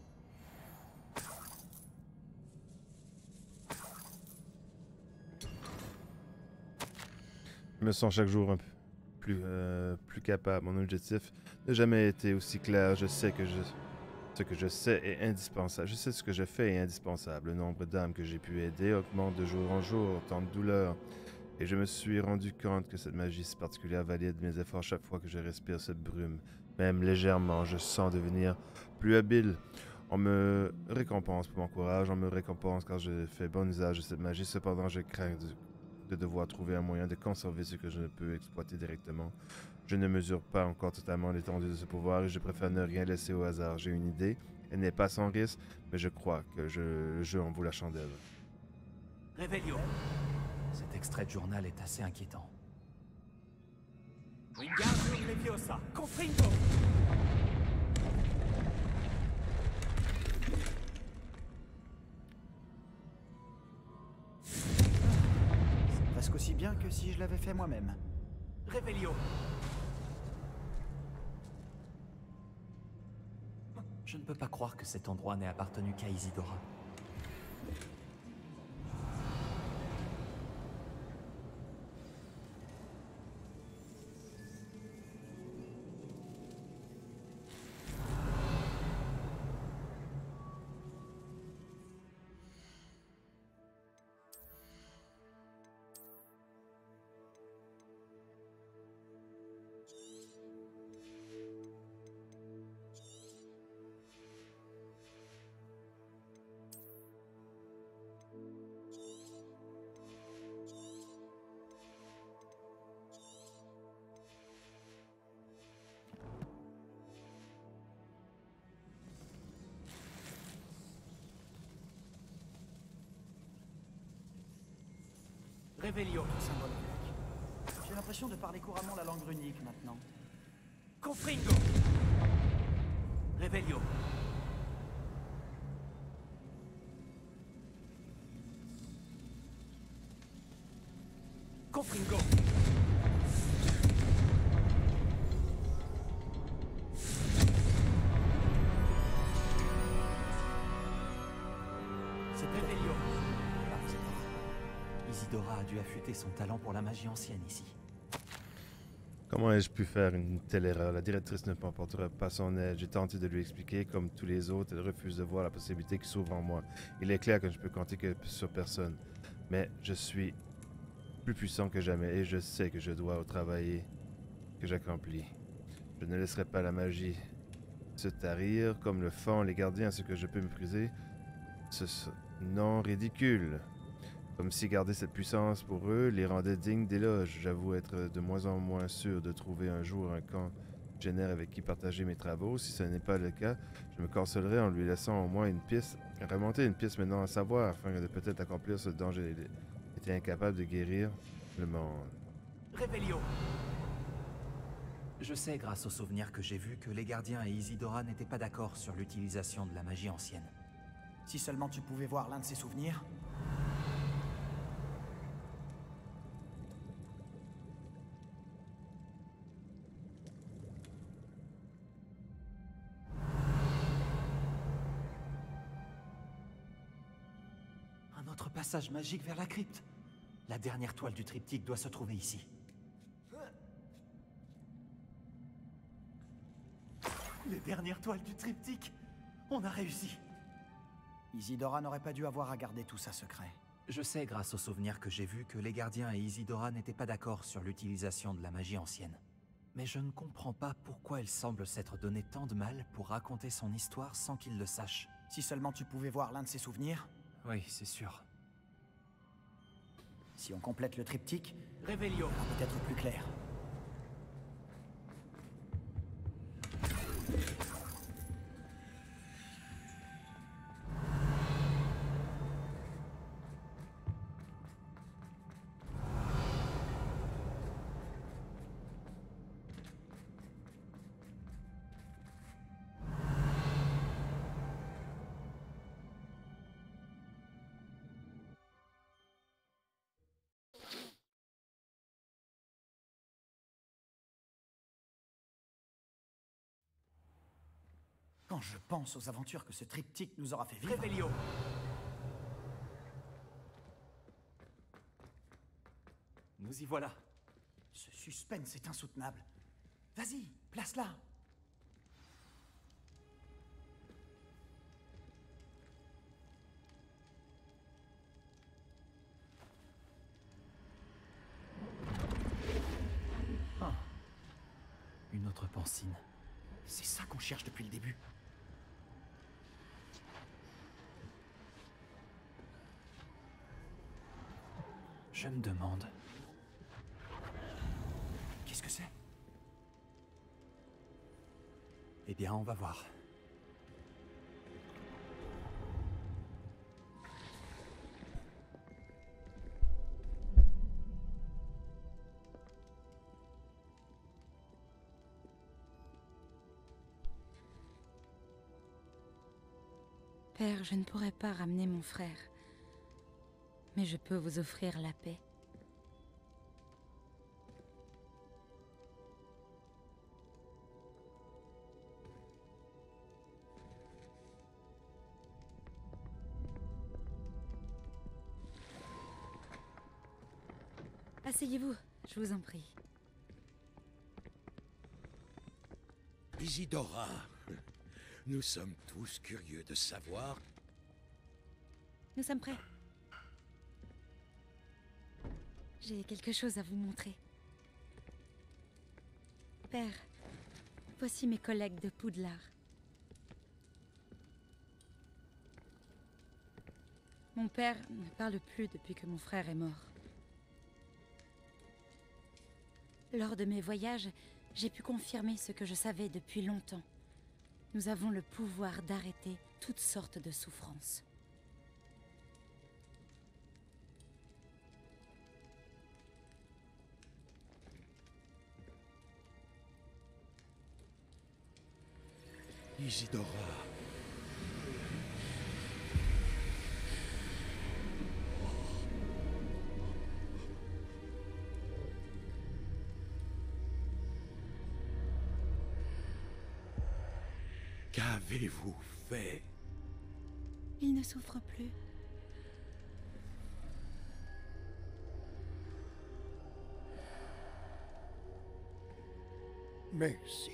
Je me sens chaque jour un peu plus, euh, plus capable. Mon objectif n'a jamais été aussi clair. Je sais que je, ce que je sais est indispensable. Je sais ce que je fais est indispensable. Le nombre d'âmes que j'ai pu aider augmente de jour en jour, tant de douleurs. Et je me suis rendu compte que cette magie si particulière valide mes efforts chaque fois que je respire cette brume. Même légèrement, je sens devenir plus habile. On me récompense pour mon courage, on me récompense quand je fais bon usage de cette magie. Cependant, je crains de, de devoir trouver un moyen de conserver ce que je ne peux exploiter directement. Je ne mesure pas encore totalement l'étendue de ce pouvoir et je préfère ne rien laisser au hasard. J'ai une idée, elle n'est pas sans risque, mais je crois que je, le jeu en vaut la chandelle. Revelio. Cet extrait de journal est assez inquiétant. Wingardium Leviosa, Confringo. C'est presque aussi bien que si je l'avais fait moi-même. Revelio. Je ne peux pas croire que cet endroit n'ait appartenu qu'à Isidora. Revelio. Symbole grec. J'ai l'impression de parler couramment la langue runique maintenant. Confringo. Revelio. Confringo. C'est Revelio. Isidora a dû affûter son talent pour la magie ancienne ici. Comment ai-je pu faire une telle erreur? La directrice ne m'apportera pas son aide. J'ai tenté de lui expliquer, comme tous les autres, elle refuse de voir la possibilité qui s'ouvre en moi. Il est clair que je ne peux compter que sur personne. Mais je suis plus puissant que jamais et je sais que je dois travailler, que j'accomplis. Je ne laisserai pas la magie se tarir comme le font les gardiens, ce que je peux mépriser. Ce non ridicule. Comme si garder cette puissance pour eux les rendait dignes d'éloges. J'avoue être de moins en moins sûr de trouver un jour un congénère avec qui partager mes travaux. Si ce n'est pas le cas, je me consolerai en lui laissant au moins une piste, remonter une piste maintenant à savoir, afin de peut-être accomplir ce dont j'ai été incapable de guérir le monde. Revelio. Je sais, grâce aux souvenirs que j'ai vus, que les gardiens et Isidora n'étaient pas d'accord sur l'utilisation de la magie ancienne. Si seulement tu pouvais voir l'un de ces souvenirs. Un autre passage magique vers la crypte. La dernière toile du triptyque doit se trouver ici. Les dernières toiles du triptyque. On a réussi. Isidora n'aurait pas dû avoir à garder tout ça secret. Je sais, grâce aux souvenirs que j'ai vus, que les gardiens et Isidora n'étaient pas d'accord sur l'utilisation de la magie ancienne. Mais je ne comprends pas pourquoi elle semble s'être donné tant de mal pour raconter son histoire sans qu'il le sache. Si seulement tu pouvais voir l'un de ses souvenirs. Oui, c'est sûr. Si on complète le triptyque, Revelio. ça va peut-être plus clair. Quand je pense aux aventures que ce triptyque nous aura fait vivre... Revelio. Nous y voilà. Ce suspense est insoutenable. Vas-y, place-la. Ah. Une autre pancine. C'est ça qu'on cherche depuis le début. Je me demande... Qu'est-ce que c'est? Eh bien, on va voir. Père, je ne pourrai pas ramener mon frère. Mais je peux vous offrir la paix. Asseyez-vous, je vous en prie. Isidora, nous sommes tous curieux de savoir... Nous sommes prêts. J'ai quelque chose à vous montrer. Père, voici mes collègues de Poudlard. Mon père ne parle plus depuis que mon frère est mort. Lors de mes voyages, j'ai pu confirmer ce que je savais depuis longtemps. Nous avons le pouvoir d'arrêter toutes sortes de souffrances. Isidora... Qu'avez-vous fait? Il ne souffre plus. Merci.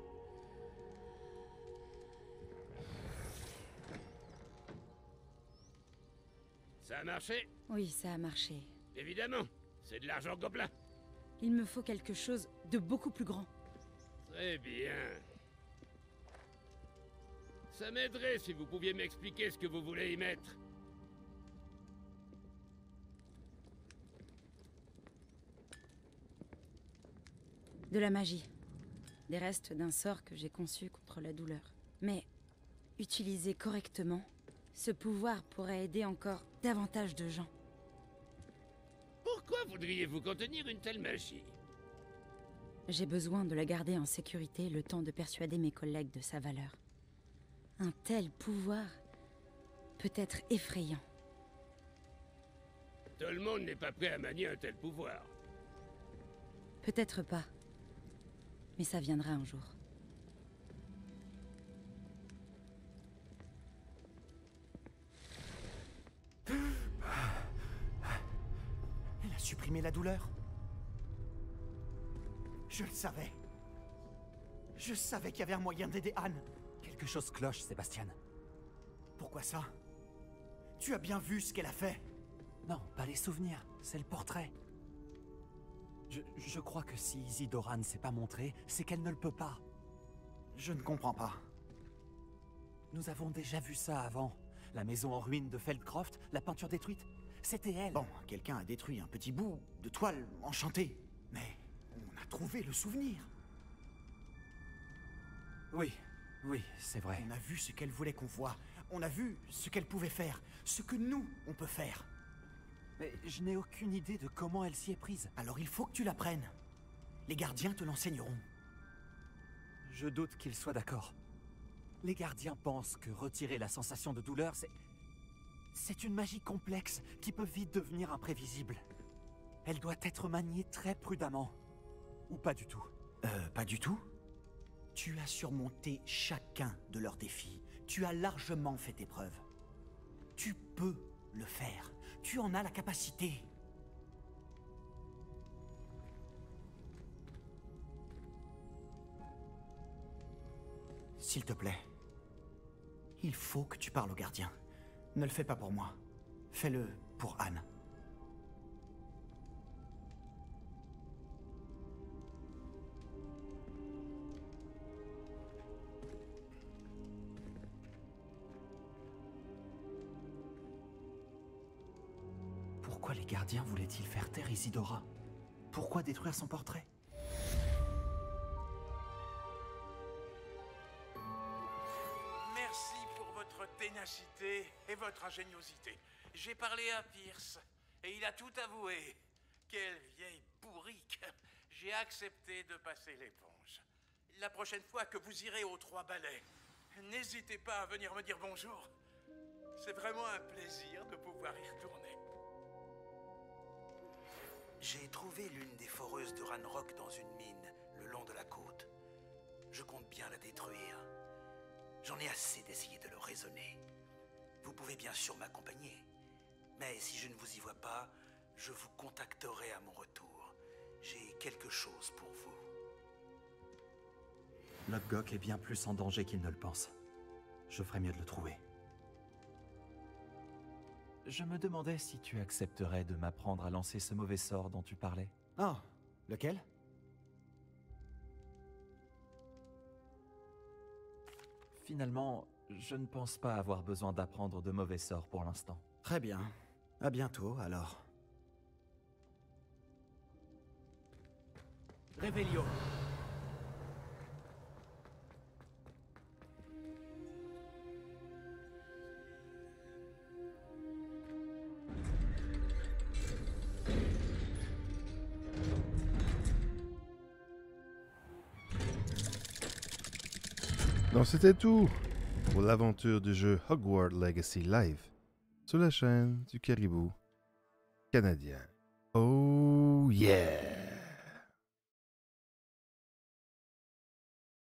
Ça a marché? Oui, ça a marché. Évidemment, c'est de l'argent gobelin. Il me faut quelque chose de beaucoup plus grand. Très bien. Ça m'aiderait si vous pouviez m'expliquer ce que vous voulez y mettre. De la magie. Des restes d'un sort que j'ai conçu contre la douleur. Mais, utilisé correctement, ce pouvoir pourrait aider encore davantage de gens. Pourquoi voudriez-vous contenir une telle magie? J'ai besoin de la garder en sécurité le temps de persuader mes collègues de sa valeur. Un tel pouvoir peut être effrayant. Tout le monde n'est pas prêt à manier un tel pouvoir. Peut-être pas. Mais ça viendra un jour. Elle a supprimé la douleur. Je le savais. Je savais qu'il y avait un moyen d'aider Anne. Quelque chose cloche, Sébastien. Pourquoi ça? Tu as bien vu ce qu'elle a fait? Non, pas les souvenirs, c'est le portrait. Je, je crois que si Isidora ne s'est pas montrée, c'est qu'elle ne le peut pas. Je ne comprends pas. Nous avons déjà vu ça avant. La maison en ruine de Feldcroft, la peinture détruite, c'était elle. Bon, quelqu'un a détruit un petit bout de toile enchantée. Mais on a trouvé le souvenir. Oui, oui, c'est vrai. On a vu ce qu'elle voulait qu'on voie. On a vu ce qu'elle pouvait faire. Ce que nous, on peut faire. Mais je n'ai aucune idée de comment elle s'y est prise. Alors il faut que tu l'apprennes. Les gardiens te l'enseigneront. Je doute qu'ils soient d'accord. Les gardiens pensent que retirer la sensation de douleur, c'est... C'est une magie complexe qui peut vite devenir imprévisible. Elle doit être maniée très prudemment. Ou pas du tout. Euh, pas du tout? Tu as surmonté chacun de leurs défis. Tu as largement fait tes preuves. Tu peux le faire. Tu en as la capacité. S'il te plaît, il faut que tu parles au gardien. Ne le fais pas pour moi. Fais-le pour Anne. Pourquoi les gardiens voulaient-ils faire taire Isidora? Pourquoi détruire son portrait? Merci pour votre ténacité et votre ingéniosité. J'ai parlé à Pierce et il a tout avoué. Quelle vieille bourrique. J'ai accepté de passer l'éponge. La prochaine fois que vous irez aux Trois Balais, n'hésitez pas à venir me dire bonjour. C'est vraiment un plaisir de pouvoir y retourner. J'ai trouvé l'une des foreuses de Ranrock dans une mine, le long de la côte. Je compte bien la détruire. J'en ai assez d'essayer de le raisonner. Vous pouvez bien sûr m'accompagner. Mais si je ne vous y vois pas, je vous contacterai à mon retour. J'ai quelque chose pour vous. Lodgok est bien plus en danger qu'il ne le pense. Je ferais mieux de le trouver. Je me demandais si tu accepterais de m'apprendre à lancer ce mauvais sort dont tu parlais. Oh, lequel? Finalement, je ne pense pas avoir besoin d'apprendre de mauvais sorts pour l'instant. Très bien. À bientôt, alors. Révélio. Donc c'était tout pour l'aventure du jeu Hogwarts Legacy Live sur la chaîne du Caribou canadien. Oh yeah!